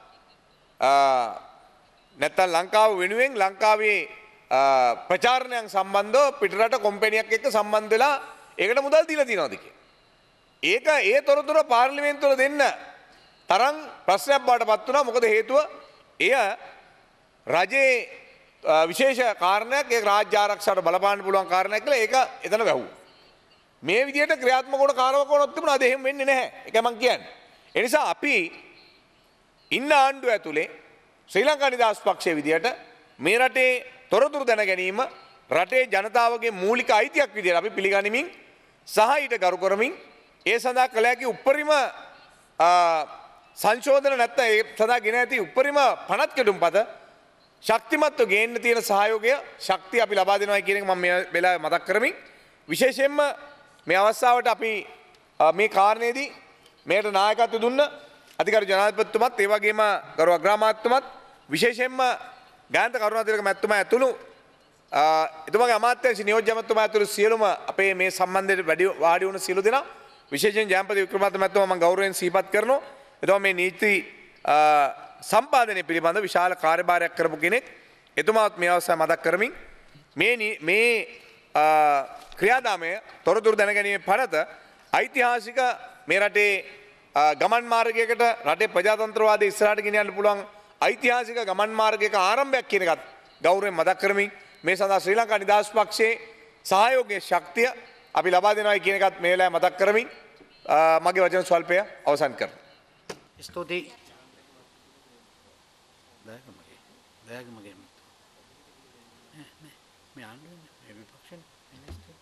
නැත්තම් ලංකාව වෙනුවෙන් ලංකාවේ ප්‍රචාරණයන් සම්බන්ධව පිටරට කොම්පැනියක් එක්ක සම්බන්ධ වෙලා ඒකට මුදල් දීලා තියෙනවද කියලා. ඒක ඒ තොරතුර පාර්ලිමේන්තුවල දෙන්න තරම් ප්‍රශ්නයක් බවට පත් වුණා. මොකද හේතුව එය රජයේ විශේෂ කාරණයක් ඒ රාජ්‍ය ආරක්ෂාවට බලපාන්න පුළුවන් කාරණයක් කියලා ඒක එතන වැහුවා. මේ විදිහට ක්‍රියාත්මක වුණ කාරණාවක් වුණොත් තිබුණා. අද එහෙම වෙන්නේ නැහැ. ඒකයි මම කියන්නේ. ඒ නිසා අපි ඉන්න ආණ්ඩුව ඇතුලේ ශ්‍රී ලංකා නිදහස් පක්ෂයේ විදිහට මේ රටේ තොරතුරු දැන ගැනීම රටේ ජනතාවගේ මූලික අයිතියක් විදිහට අපි පිළිගනිමින් සහ ඊට ගරු කරමින් ඒ සඳහා කළ හැකි උපරිම සංශෝධන නැත්නම් ඒ සඳහා ගෙන ඇති උපරිම පනත් කෙටුම්පත ශක්තිමත්ව ගේන්න තියෙන සහයෝගය ශක්තිය අපි ලබා දෙනවා කියන එක මම මේ වෙලාවේ මතක් කරමින් විශේෂයෙන්ම මේ අවස්ථාවට අපි මේ කාරණේදී මේකට නායකත්වය දුන්න අධිකාරී ජනාධිපතිතුමත් ඒ වගේම ගරු අග්‍රාමාත්‍යතුමත් විශේෂයෙන්ම ගාන්ත කරුණාතිලක මැතිතුමා ඇතුළු එතුමාගේ අමාත්‍යාංශ නියෝජ්‍ය මැතිතුමා ඇතුළු සියලුම අපේ මේ සම්බන්ධයට වැඩි වාඩි වුණ සියලු දෙනා විශේෂයෙන් ජයන්පති වික්‍රමාදිත්‍ය මැතිතුමා මම ගෞරවයෙන් සිහිපත් කරනවා. එතුමා මේ නීති සම්පාදනය පිළිබඳ විශාල කාර්යභාරයක් කරපු කෙනෙක්. එතුමාත් මේ අවස්ථාව මතක් කරමින් මේ මේ ක්‍රියාදාමය තොරතුරු දැනගැනීමේ පනත ඓතිහාසික මේ රටේ ගමන් මාර්ගයකට රටේ ප්‍රජාතන්ත්‍රවාදය ඉස්සරහට ගෙනියන්න පුළුවන් ඓතිහාසික ගමන් මාර්ගයක ආරම්භයක් කියන එකත් ගෞරවයෙන් මතක් කරමින් මේ සඳහා ශ්‍රී ලංකා නිදහස් පක්ෂයේ සහයෝගයේ ශක්තිය අපි ලබා දෙනවා කියන එකත් මේ වෙලාවේ මතක් කරමින් මගේ වචන ස්වල්පය අවසන් කරනවා. ස්තුතියි. දැන් මගේ දැන් මගේ මේ ආණ්ඩුවේ මේ විපක්ෂනේ එන්නේ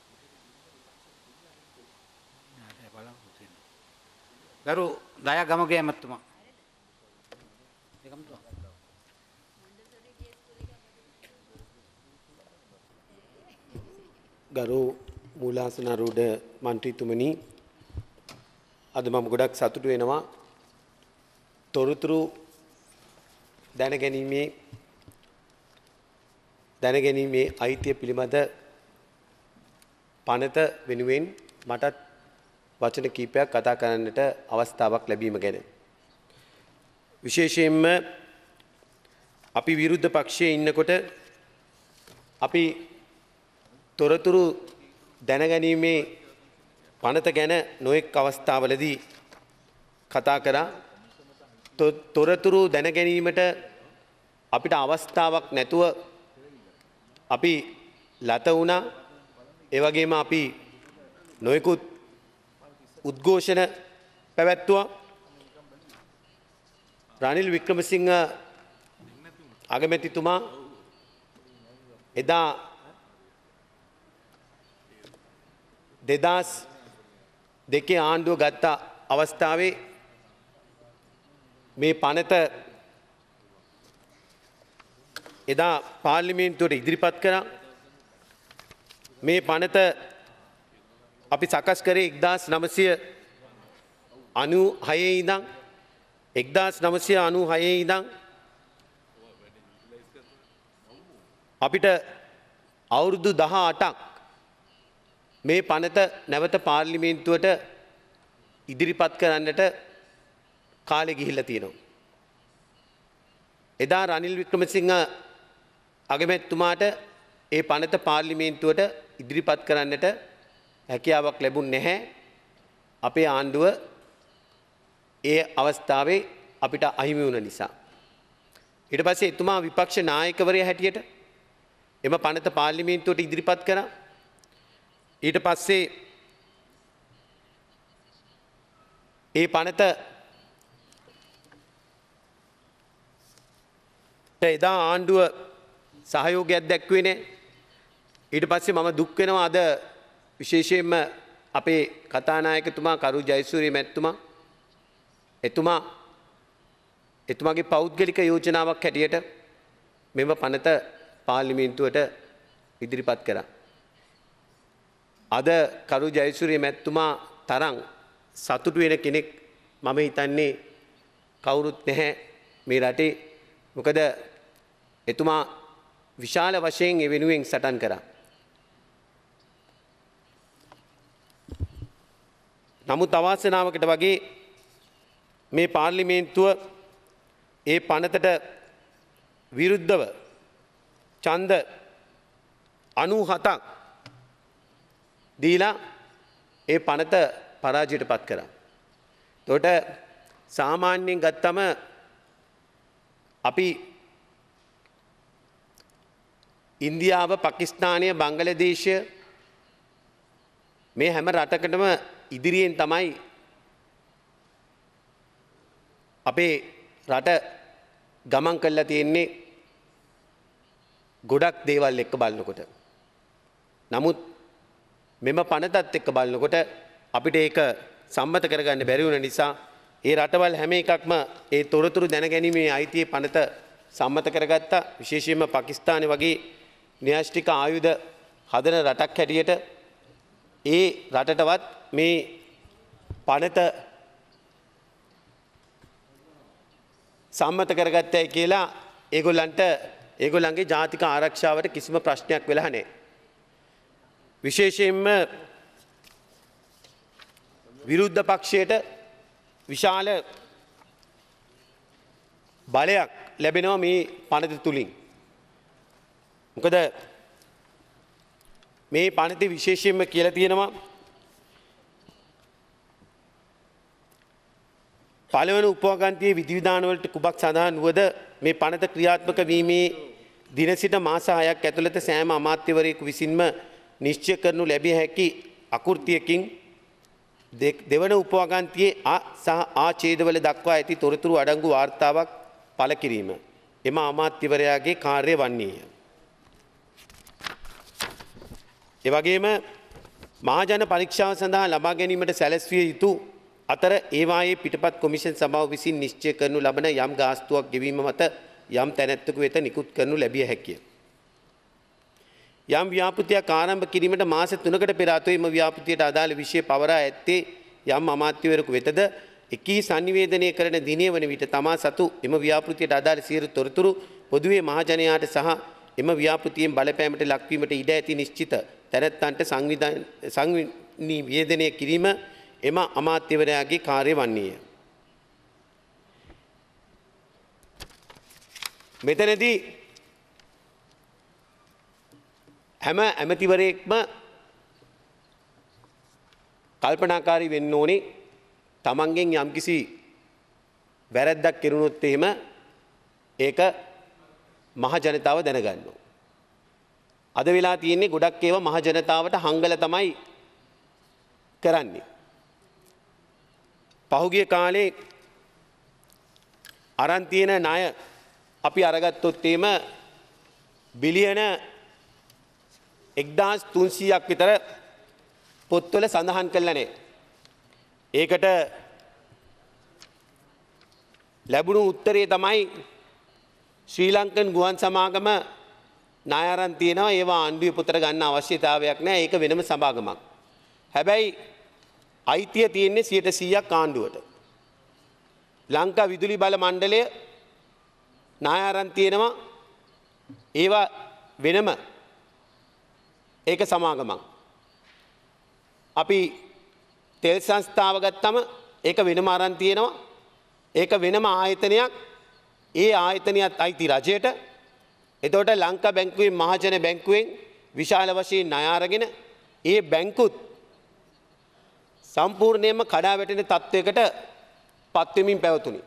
නැහැ බලමු තියෙනවා. ගරු දයා ගමගේ මැතිතුමා. ඒකම ගරු මූලාසනාරූඪ මන්ත්‍රීතුමනි, අද මම ගොඩක් සතුටු වෙනවා තොරතුරු දැනගැනීමේ දැනගැනීමේ අයිතිය පිළිබඳ පනත වෙනුවෙන් මටත් වචන කීපයක් කතා කරන්නට අවස්ථාවක් ලැබීම ගැන. විශේෂයෙන්ම අපි විරුද්ධ පක්ෂයේ ඉන්නකොට අපි තොරතුරු දැනගැනීමේ පනත ගැන නොඑක් අවස්ථාවලදී කතා කරා. තොරතුරු දැනගැනීමට අපිට අවස්ථාවක් නැතුව අපි ලත වුණා. ඒ වගේම අපි නොයෙකුත් උද්ඝෝෂණ පැවැත්තුවා. රනිල් වික්‍රමසිංහ අගමැතිතුමා එදා දෙදහස් දෙකේ ආණ්ඩුව ගත්ත අවස්ථාවේ මේ පනත එදා පාර්ලිමේන්තුවට ඉදිරිපත් කරා. මේ පනත අපි සකස් කරේ එක්දාස් නවසිය අනූ හයේ ඉඳන් එක්දාස් නවසිය අනූ හයේ ඉඳන් අපිට අවුරුදු දහ අටක් මේ පනත නැවත පාර්ලිමේන්තුවට ඉදිරිපත් කරන්නට කාලෙ ගිහිල්ලා තියෙනවා. එදා රනිල් වික්‍රමසිංහ අගමැතිතුමාට ඒ පනත පාර්ලිමේන්තුවට ඉදිරිපත් කරන්නට හැකියාවක් ලැබුණ නැහැ. අපේ ආණ්ඩුව ඒ අවස්ථාවේ අපිට අහිමි වුණ නිසා. ඊට පස්සේ එතුමා විපක්ෂ නායකවරයා හැටියට එම පනත පාර්ලිමේන්තුවට ඉදිරිපත් කරා. ඊට පස්සේ ඒ පනත එදා ආණ්ඩුව සහයෝගයක් දැක්වේ නැහැ. ඊට පස්සේ මම දුක් වෙනවා අද විශේෂයෙන්ම අපේ කතානායකතුමා කරු ජයසූරිය මැතිතුමා එතුමා එතුමාගේ පෞද්ගලික යෝජනාවක් හැටියට මෙම පනත පාර්ලිමේන්තුවට ඉදිරිපත් කරා. අද කරු ජයසූරිය මැතිතුමා තරම් සතුටු වෙන කෙනෙක් මම හිතන්නේ කවුරුත් නැහැ මේ රටේ. මොකද එතුමා විශාල වශයෙන් ඒ වෙනුවෙන් සටන් කරා. නමුත් අවාසනාවකට වගේ මේ පාර්ලිමේන්තුව ඒ පනතට විරුද්ධව ඡන්ද අනූ හතක් දීලා ඒ පනත පරාජයට පත් කරා. එතකොට සාමාන්‍යයෙන් ගත්තම අපි ඉන්දියාව, පාකිස්තානය, බංගලාදේශය මේ හැම රටකටම ඉදිරියෙන් තමයි අපේ රට ගමන් කරලා තියෙන්නේ ගොඩක් දේවල් එක්ක බලනකොට. නමුත් මෙම පනතත් එක්ක බලනකොට අපිට ඒක සම්මත කරගන්න බැරි වුණ නිසා ඒ රටවල් හැම එකක්ම ඒ තොරතුරු දැනගැනීමේ අයිතිය පනත සම්මත කරගත්තා. විශේෂයෙන්ම පාකිස්තානය වගේ න්‍යෂ්ටික ආයුධ හදන රටක් හැටියට ඒ රටටවත් මේ පනත සම්මත කරගත්තයි කියලා ඒගොල්ලන්ට ඒගොල්ලන්ගේ ජාතික ආරක්ෂාවට කිසිම ප්‍රශ්නයක් වෙලා නැහැ. විශේෂයෙන්ම විරුද්ධ පක්ෂයට විශාල බලයක් ලැබෙනවා මේ පනත තුලින්. මොකද මේ පනතේ විශේෂයෙන්ම කියලා තියෙනවා පළවන උපවාගන්තියේ විධිවිධාන වලට කුබක් සඳහන් වුවද මේ පනත ක්‍රියාත්මක වීමේ දින සිට මාස හයක් ඇතුළත සෑම අමාත්‍යවරයෙකු විසින්ම නිශ්චය කරනු ලැබිය හැකි අකෘතියකින් දෙවන උපවාගන්තියේ අ සහ ආ ඡේදවල දක්වා ඇති තොරතුරු අඩංගු වාර්තාවක් පළ කිරීම එම අමාත්‍යවරයාගේ කාර්ය වන්නේය. ඒ වගේම මහජන පරීක්ෂාව සඳහා ලබා ගැනීමට සැලැස්විය යුතු අතර ඒවායේ පිටපත් කොමිෂන් සභාව විසින් නිශ්චය කරනු ලබන යම් ගාස්තුවක් ගෙවීම මත යම් තැනැත්තෙකු වෙත නිකුත් කරනු ලැබිය හැකිය. යම් ව්‍යාපෘතියක් ආරම්භ කිරීමට මාස තුනකට පෙර ආතුව එම ව්‍යාපෘතියට අදාළ විෂය පවරා ඇත්තේ යම් අමාත්‍යවරයෙකු වෙතද එකී sannivedanaya කරන දිනය වන විට තමා සතු එම ව්‍යාපෘතියට අදාළ සියලු තොරතුරු පොදුවේ මහජනයාට සහ එම ව්‍යාපෘතියෙන් බලපෑමට ලක්වීමට ඉඩ ඇති නිශ්චිත තැනැත්තන්ට සංවිධානය කිරීම එම අමාත්‍යවරයාගේ කාර්ය වන්නේය. මෙතනදී හැම ඇමතිවරයෙක්ම කල්පනාකාරී වෙන්න ඕනේ තමන්ගෙන් යම්කිසි වැරැද්දක් කෙරුණොත් එහෙම ඒක මහ ජනතාව දැනගන්නවා. අද වෙලා තියෙන්නේ ගොඩක් ඒවා මහ ජනතාවට හංගල තමයි කරන්නේ. පහුගිය කාලේ අරන් තියෙන ණය අපි අරගත්තොත් එහෙම බිලියන එක්දාස් තුන්සීයක් විතර පොත්වල සඳහන් කරලා නැහැ. ඒකට ලැබුණු උත්තරේ තමයි ශ්‍රී ලංකන් ගුවන් සමාගම ණය අරන් තියෙනවා ඒවා ආණ්ඩුවේ පොතට ගන්න අවශ්‍යතාවයක් නැහැ ඒක වෙනම සමාගමක්. හැබැයි අයිතිය තියෙන්නේ සියයට සීයක් ආණ්ඩුවට. ලංකා විදුලි බල මණ්ඩලය ණය අරන් තියෙනවා ඒවා වෙනම ඒක සමාගමක්. අපි තෙල් සංස්ථාව ගත්තම ඒක වෙනම අරන් තියෙනවා ඒක වෙනම ආයතනයක් ඒ ආයතනයත් අයිති රජයට. එතකොට ලංකා බැංකුවෙන් මහජන බැංකුවෙන් විශාල වශයෙන් ණය අරගෙන ඒ බැංකුත් සම්පූර්ණයෙන්ම කඩා වැටෙන තත්වයකට පත් වෙමින් පැවතුණි.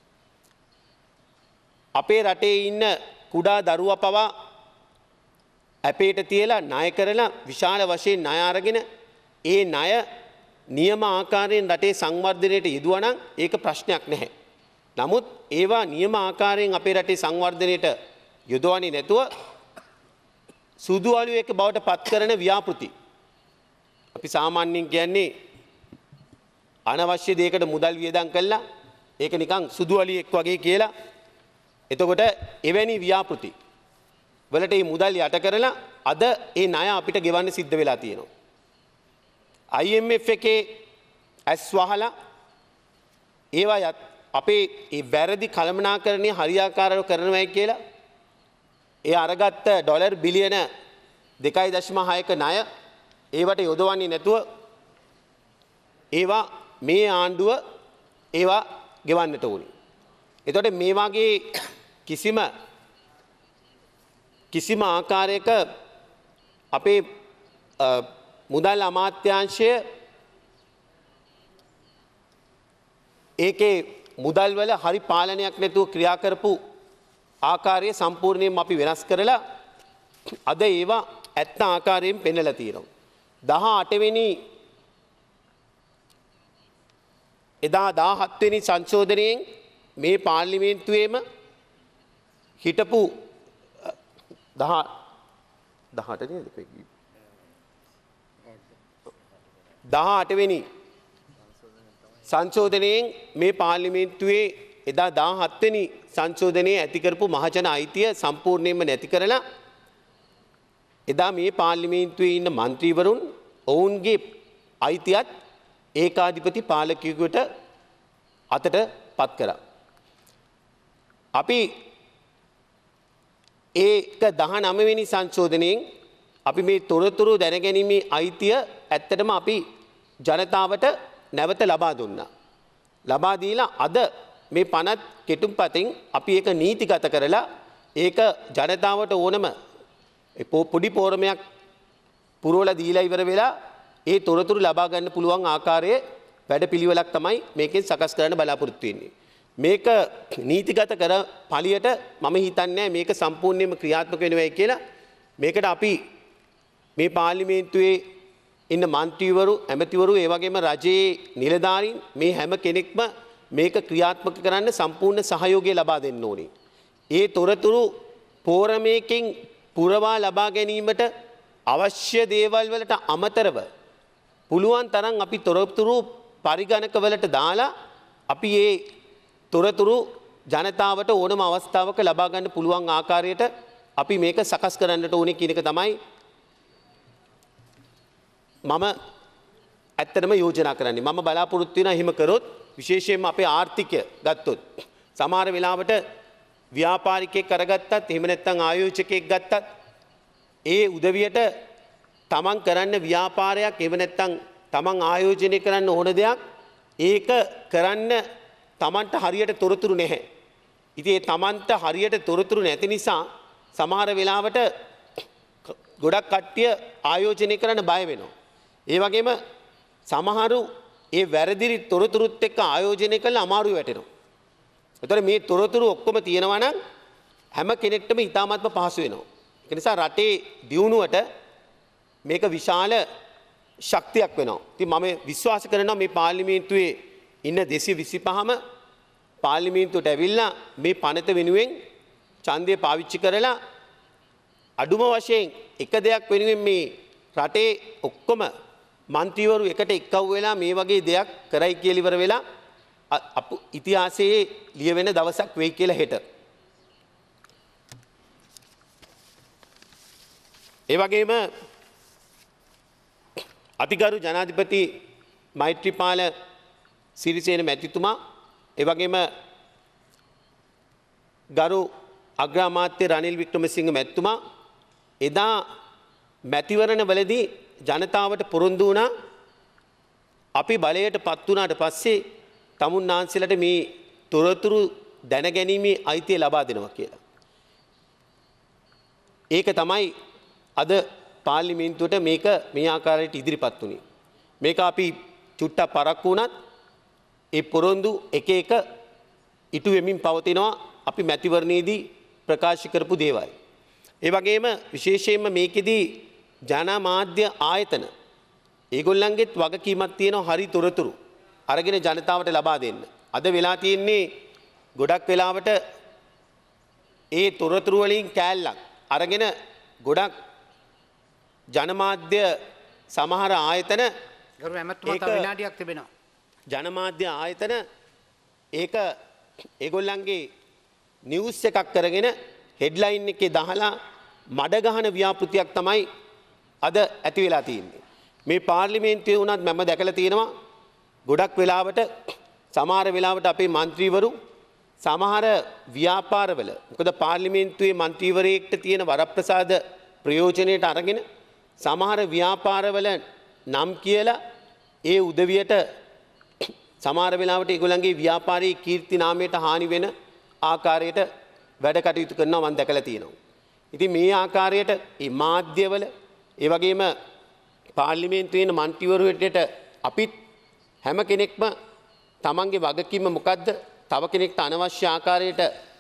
අපේ රටේ ඉන්න කුඩා දරුවා පවා අපේට තියලා ණය කරලා විශාල වශයෙන් ණය අරගෙන ඒ ණය නියම ආකාරයෙන් රටේ සංවර්ධනයට යෙදුවා නම් ඒක ප්‍රශ්නයක් නැහැ. නමුත් ඒවා නියම ආකාරයෙන් අපේ රටේ සංවර්ධනයට යොදවන්නේ නැතුව සුදු අලුවෙක් බවට පත් කරන ව්‍යාපෘති. අපි සාමාන්‍යයෙන් කියන්නේ අනවශ්‍ය දෙයකට මුදල් වියදම් කළා ඒක නිකන් සුදු අලුවෙක් වගේ කියලා. එතකොට එවැනි ව්‍යාපෘති වලට මේ මුදල් යට කරලා අද ඒ ණය අපිට ගෙවන්න සිද්ධ වෙලා තියෙනවා. I M F එකේ ඇස් වහලා ඒවා අපේ ඒ වැරදි කළමනාකරණය හරියාකාරව කරනවායි කියලා ඒ අරගත්ත ඩොලර් බිලියන දෙකයි දශම හයක ණය ඒවට යොදවන්නේ නැතුව ඒවා මේ ආණ්ඩුව ඒවා ගෙවන්නට ඕනේ. එතකොට මේ වගේ කිසිම කිසිම ආකාරයක අපේ මුදල් අමාත්‍යාංශය ඒකේ මුදල් වල හරි පාලනයක් නැතුව ක්‍රියා කරපු ආකාරය සම්පූර්ණයෙන්ම අපි වෙනස් කරලා අද ඒවා ඇත්ත ආකාරයෙන් පෙන්වලා තියෙනවා. දහඅට වෙනි එදා දහහත් වෙනි සංශෝධනයෙන් මේ පාර්ලිමේන්තුවේම හිටපු දහ දහඅට නේද පෙකී දහඅට වෙනි සංශෝධනයෙන් මේ පාර්ලිමේන්තුවේ එදා දහහත් වෙනි සංශෝධනයේ ඇති කරපු මහජන අයිතිය සම්පූර්ණයෙන්ම නැති කරලා එදා මේ පාර්ලිමේන්තුවේ ඉන්න മന്ത്രിවරුන් ඔවුන්ගේ අයිතියත් ඒකාධිපති පාලකයෙකුට අතට පත් කරා. අපි ඒක දහනව වෙනි සංශෝධනයෙන් අපි මේ තොරතුරු දැනගැනීමේ අයිතිය ඇත්තටම අපි ජනතාවට නැවත ලබා දුන්නා. ලබා දීලා අද මේ පනත් කෙටුම්පතින් අපි ඒක නීතිගත කරලා ඒක ජනතාවට ඕනම පොඩි පෝරමයක් පුරවලා දීලා ඉවර වෙලා ඒ තොරතුරු ලබා ගන්න පුළුවන් ආකාරයේ වැඩපිළිවෙලක් තමයි මේකෙන් සකස් කරන්න බලාපොරොත්තු වෙන්නේ. මේක නීතිගත කර පළියට මම හිතන්නේ මේක සම්පූර්ණයෙන්ම ක්‍රියාත්මක වෙනවයි කියලා. මේකට අපි මේ පාර්ලිමේන්තුවේ ඉන්න മന്ത്രിවරු ඇමතිවරු ඒ වගේම රජයේ නිලධාරීන් මේ හැම කෙනෙක්ම මේක ක්‍රියාත්මක කරන්න සම්පූර්ණ සහයෝගය ලබා දෙන්න ඕනේ. ඒ තොරතුරු පෝරමයකින් පුරවා ලබා ගැනීමට අවශ්‍ය දේවල් වලට අමතරව පුළුවන් තරම් අපි තොරතුරු පරිගණක වලට දාලා අපි මේ තොරතුරු ජනතාවට ඕනම අවස්ථාවක ලබා ගන්න පුළුවන් ආකාරයට අපි මේක සකස් කරන්නට ඕනේ කියන එක තමයි මම ඇත්තටම යෝජනා කරන්නේ. මම බලාපොරොත්තු වෙනවා එහෙම කරොත් විශේෂයෙන්ම අපේ ආර්ථිකය ගත්තොත් සමහර වෙලාවට ව්‍යාපාරිකයෙක් කරගත්තත් එහෙම නැත්නම් ආයෝජකයෙක් ගත්තත් ඒ උදවියට තමන් කරන්න ව්‍යාපාරයක් එහෙම නැත්නම් තමන් ආයෝජනය කරන්න ඕන දෙයක් ඒක කරන්න තමන්ට හරියට තොරතුරු නැහැ. ඉතින් ඒ තමන්ට හරියට තොරතුරු නැති නිසා සමහර වෙලාවට ගොඩක් කට්ටිය ආයෝජනය කරන්න බය වෙනවා. ඒ වගේම සමහරු ඒ වැරදි තොරතුරුත් එක්ක ආයෝජනය කරලා අමාරු වැටෙනවා. ඒතර මේ තොරතුරු ඔක්කොම තියෙනවා නම් හැම කෙනෙක්ටම ඉතාමත්ම පහසු වෙනවා. ඒ නිසා රටේ දියුණුවට මේක විශාල ශක්තියක් වෙනවා. ඉතින් මම විශ්වාස කරනවා මේ පාර්ලිමේන්තුවේ ඉන්න දෙසිය විසිපහම පාර්ලිමේන්තුවට ඇවිල්ලා මේ පනත වෙනුවෙන් ඡන්දය පාවිච්චි කරලා අඩුම වශයෙන් එක දෙයක් වෙනුවෙන් මේ රටේ ඔක්කොම മന്ത്രിවරු එකට එක්කව වෙලා මේ වගේ දෙයක් කරයි කියලා ඉවර වෙලා අප ඉතිහාසයේ ලියවෙන දවසක් වෙයි කියලා හෙට. ඒ වගේම අතිගරු ජනාධිපති මෛත්‍රීපාල සිරිසේන මැතිතුමා ඒ වගේම ගරු අග්‍රාමාත්‍ය රනිල් වික්‍රමසිංහ මැතිතුමා එදා මැතිවරණ වලදී ජනතාවට පොරොන්දු වුණා අපි බලයට පත් වුණාට පස්සේ තමුන්නාන්සලට මේ තොරතුරු දැනගැනීමේ අයිතිය ලබා දෙනවා කියලා. ඒක තමයි අද පාර්ලිමේන්තුවට මේක මේ ආකාරයට ඉදිරිපත් වුණේ. මේක අපි චුට්ටක් පරක්කු වුණත් ඒ පොරොන්දු එක එක ඉටු වෙමින් පවතිනවා අපි මැතිවරණයේදී ප්‍රකාශ කරපු දේවල්. ඒ වගේම විශේෂයෙන්ම මේකෙදී ජනමාධ්‍ය ආයතන ඒගොල්ලන්ගෙත් වගකීමක් තියෙනවා හරි තොරතුරු අරගෙන ජනතාවට ලබා දෙන්න. අද වෙලා තියෙන්නේ ගොඩක් වෙලාවට ඒ තොරතුරු වලින් කෑල්ලක් අරගෙන ගොඩක් ජනමාධ්‍ය සමහර ආයතන ගරු ඇමතුමා තව විනාඩියක් තිබෙනවා. ජනමාධ්‍ය ආයතන ඒක ඒගොල්ලන්ගේ නිවුස් එකක් කරගෙන හෙඩ්ලයින් එකේ දාලා මඩ ගහන ව්‍යාපෘතියක් තමයි අද ඇති වෙලා තියෙන්නේ. මේ පාර්ලිමේන්තුවේ වුණත් මම දැකලා තියෙනවා ගොඩක් වෙලාවට සමහර වෙලාවට අපේ മന്ത്രിවරු සමහර ව්‍යාපාරවල මොකද පාර්ලිමේන්තුවේ മന്ത്രിවරයෙක්ට තියෙන වරප්‍රසාද ප්‍රයෝජනයට අරගෙන සමහර ව්‍යාපාරවල නම් කියලා ඒ උදවියට සමහර වෙලාවට ඒගොල්ලන්ගේ ව්‍යාපාරයේ කීර්ති නාමයට හානි වෙන ආකාරයට වැඩ කටයුතු කරනවා මම දැකලා තියෙනවා. ඉතින් මේ ආකාරයට මේ මාධ්‍යවල ඒ වගේම පාර්ලිමේන්තුවේ ඉන්න മന്ത്രിවරු හැටියට අපිත් හැම කෙනෙක්ම තමන්ගේ වගකීම මොකද්ද? තව කෙනෙක්ට අනවශ්‍ය ආකාරයට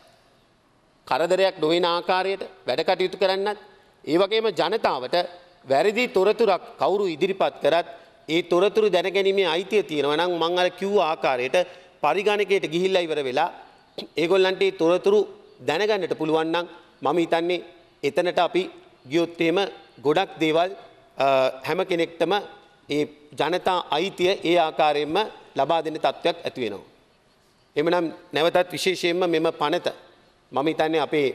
කරදරයක් නොවන ආකාරයට වැඩ කටයුතු කරන්නත් ඒ වගේම ජනතාවට වැරදි තොරතුරක් කවුරු ඉදිරිපත් කරත් ඒ තොරතුරු දැනගැනීමේ අයිතිය තියෙනවා නම් මම අර කිව්ව ආකාරයට පරිගණකයට ගිහිල්ලා ඉවර වෙලා ඒගොල්ලන්ට ඒ තොරතුරු දැනගන්නට පුළුවන් නම් මම හිතන්නේ එතනට අපි ගියොත් එහෙම ගොඩක් දේවල් හැම කෙනෙක්ටම ඒ ජනතා අයිතිය ඒ ආකාරයෙන්ම ලබා දෙන තත්ත්වයක් ඇති වෙනවා. එhmenan නැවතත් විශේෂයෙන්ම මෙම පනත මම හිතන්නේ අපේ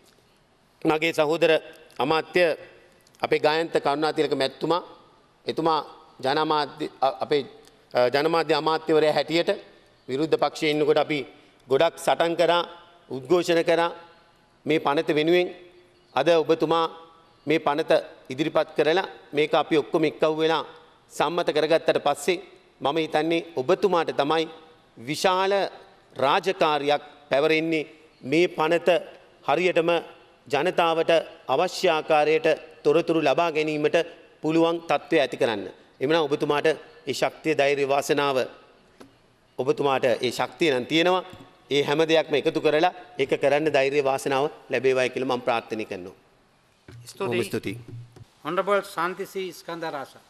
මගේ සහෝදර අමාත්‍ය අපේ ගායන්ත කරුණාතිලක මැතිතුමා එතුමා ජනමාධ්‍ය අපේ ජනමාධ්‍ය අමාත්‍යවරයා හැටියට විරුද්ධ පක්ෂයේ ඉන්නකොට අපි ගොඩක් සටන් කරා උද්ඝෝෂණ කරා මේ පනත වෙනුවෙන් අද ඔබතුමා මේ පනත ඉදිරිපත් කරලා මේක අපි ඔක්කොම එක්කව වෙලා සම්මත කරගත්තට පස්සේ මම හිතන්නේ ඔබතුමාට තමයි විශාල රාජකාරියක් පැවරෙන්නේ මේ පනත හරියටම ජනතාවට අවශ්‍ය ආකාරයට තොරතුරු ලබා ගැනීමට පුළුවන් තත්ත්වය ඇති කරන්න. එමනම් ඔබතුමාට ඒ ශක්තිය ධෛර්ය වාසනාව ඔබතුමාට ඒ ශක්තිය නම් තියෙනවා. ඒ හැම දෙයක්ම එකතු කරලා ඒක කරන්න ධෛර්ය වාසනාව ලැබේවායි කියලා මම ප්‍රාර්ථනා කරනවා. ස්තුතියි. Honorable Santisi Iskandarasa.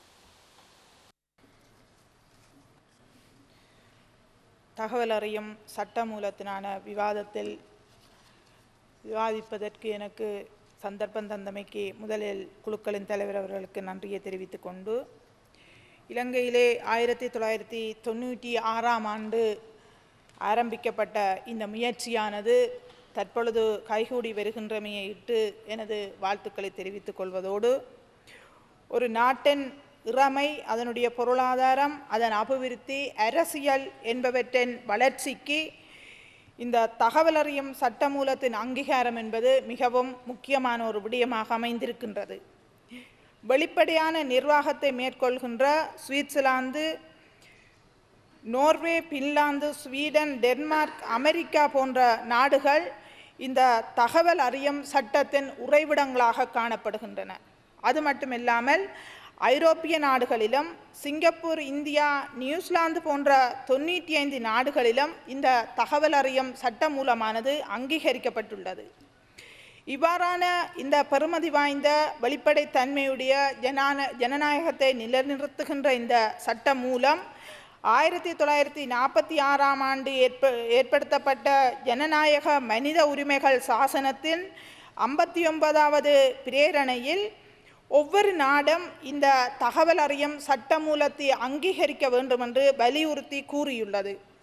தகவல் அறியும் சட்டமூலத்தினான விவாதத்தில் விவாதிப்பதற்கு எனக்கு சந்தர்ப்பம் தந்தமைக்கு முதலில் குழுக்களின் தலைவர் அவர்களுக்கு நன்றியை தெரிவித்துக் கொண்டு இலங்கையிலே ஆயிரத்தி தொள்ளாயிரத்தி தொண்ணூற்றி ஆறாம் ஆண்டு ஆரம்பிக்கப்பட்ட இந்த முயற்சியானது தற்பொழுது கைகூடி வருகின்றமையை இட்டு எனது வாழ்த்துக்களை தெரிவித்துக் கொள்வதோடு ஒரு நாட்டின் இறமை அதனுடைய பொருளாதாரம் அதன் அபிவிருத்தி அரசியல் என்பவற்றின் வளர்ச்சிக்கு இந்த தகவல் அறியும் சட்டமூலத்தின் அங்கீகாரம் என்பது மிகவும் முக்கியமான ஒரு விடயமாக அமைந்திருக்கின்றது. வெளிப்படையான நிர்வாகத்தை மேற்கொள்கின்ற Switzerland, Norway, Finland, Sweden, Denmark, America போன்ற நாடுகள் இந்த தகவல் அறியும் சட்டத்தின் உறைவிடங்களாக காணப்படுகின்றன. அது மட்டுமில்லாமல் ஐரோப்பிய நாடுகளிலும் சிங்கப்பூர், இந்தியா, நியூசிலாந்து போன்ற தொண்ணூற்றி ஐந்து நாடுகளிலும் இந்த தகவல் அறியும் சட்டமூலமானது அங்கீகரிக்கப்பட்டுள்ளது. இவ்வாறான இந்த பெறுமதி வாய்ந்த வெளிப்படைத்தன்மையுடைய ஜனான ஜனநாயகத்தை நிலைநிறுத்துகின்ற இந்த சட்டம் மூலம் ஆயிரத்தி தொள்ளாயிரத்தி நாற்பத்தி ஆறாம் ஆண்டு ஏற்ப ஏற்படுத்தப்பட்ட ஜனநாயக மனித உரிமைகள் சாசனத்தின் ஐம்பத்தி ஒன்பதாவது பிரேரணையில் ஒவ்வொரு நாடும் இந்த தகவல் அறியும் சட்டமூலத்தை அங்கீகரிக்க வேண்டும் என்று வலியுறுத்தி கூறியுள்ளது.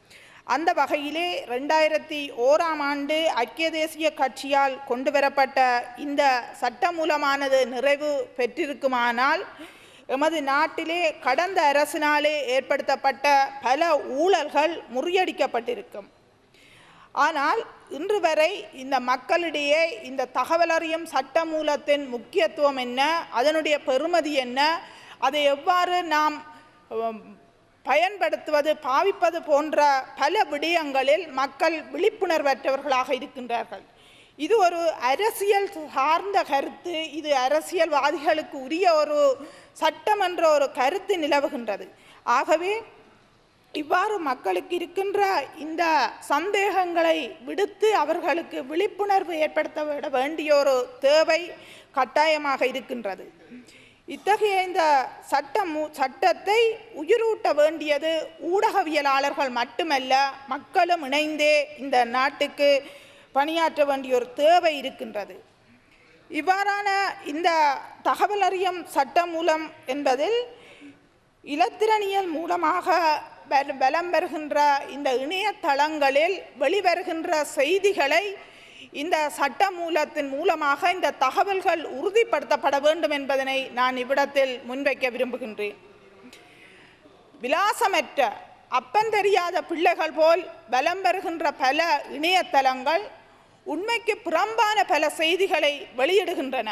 அந்த வகையிலே ரெண்டாயிரத்தி ஓராம் ஆண்டு ஐக்கிய தேசிய கட்சியால் கொண்டு வரப்பட்ட இந்த சட்டமூலமானது நிறைவு பெற்றிருக்குமானால் எமது நாட்டிலே கடந்த அரசினாலே ஏற்படுத்தப்பட்ட பல ஊழல்கள் முறியடிக்கப்பட்டிருக்கும். ஆனால் இன்று வரை இந்த மக்களிடையே இந்த தகவல் அறியும் சட்டமூலத்தின் முக்கியத்துவம் என்ன, அதனுடைய பெறுமதி என்ன, அதை எவ்வாறு நாம் பயன்படுத்துவது பாவிப்பது போன்ற பல விடயங்களில் மக்கள் விழிப்புணர்வற்றவர்களாக இருக்கின்றார்கள். இது ஒரு அரசியல் சார்ந்த கருத்து, இது அரசியல்வாதிகளுக்கு உரிய ஒரு சட்டம் என்ற ஒரு கருத்து நிலவுகின்றது. ஆகவே இவ்வாறு மக்களுக்கு இருக்கின்ற இந்த சந்தேகங்களை விடுத்து அவர்களுக்கு விழிப்புணர்வு ஏற்படுத்த வேண்டிய ஒரு தேவை கட்டாயமாக இருக்கின்றது. இத்தகைய இந்த சட்டம் சட்டத்தை உயிரூட்ட வேண்டியது ஊடகவியலாளர்கள் மட்டுமல்ல, மக்களும் இணைந்தே இந்த நாட்டுக்கு பணியாற்ற வேண்டிய ஒரு தேவை இருக்கின்றது. இவ்வாறான இந்த தகவல் அறியும் சட்டம் மூலம் என்பதில் இலத்திரனியல் மூலமாக பலம் பெறுகின்ற இந்த இணையதளங்களில் வெளிவருகின்ற செய்திகளை இந்த சட்ட மூலத்தின் மூலமாக இந்த தகவல்கள் உறுதிப்படுத்தப்பட வேண்டும் என்பதனை நான் இவ்விடத்தில் முன்வைக்க விரும்புகின்றேன். விலாசமற்ற அப்பன் தெரியாத பிள்ளைகள் போல் பலம் பெறுகின்ற பல இணையதளங்கள் உண்மைக்கு புறம்பான பல செய்திகளை வெளியிடுகின்றன.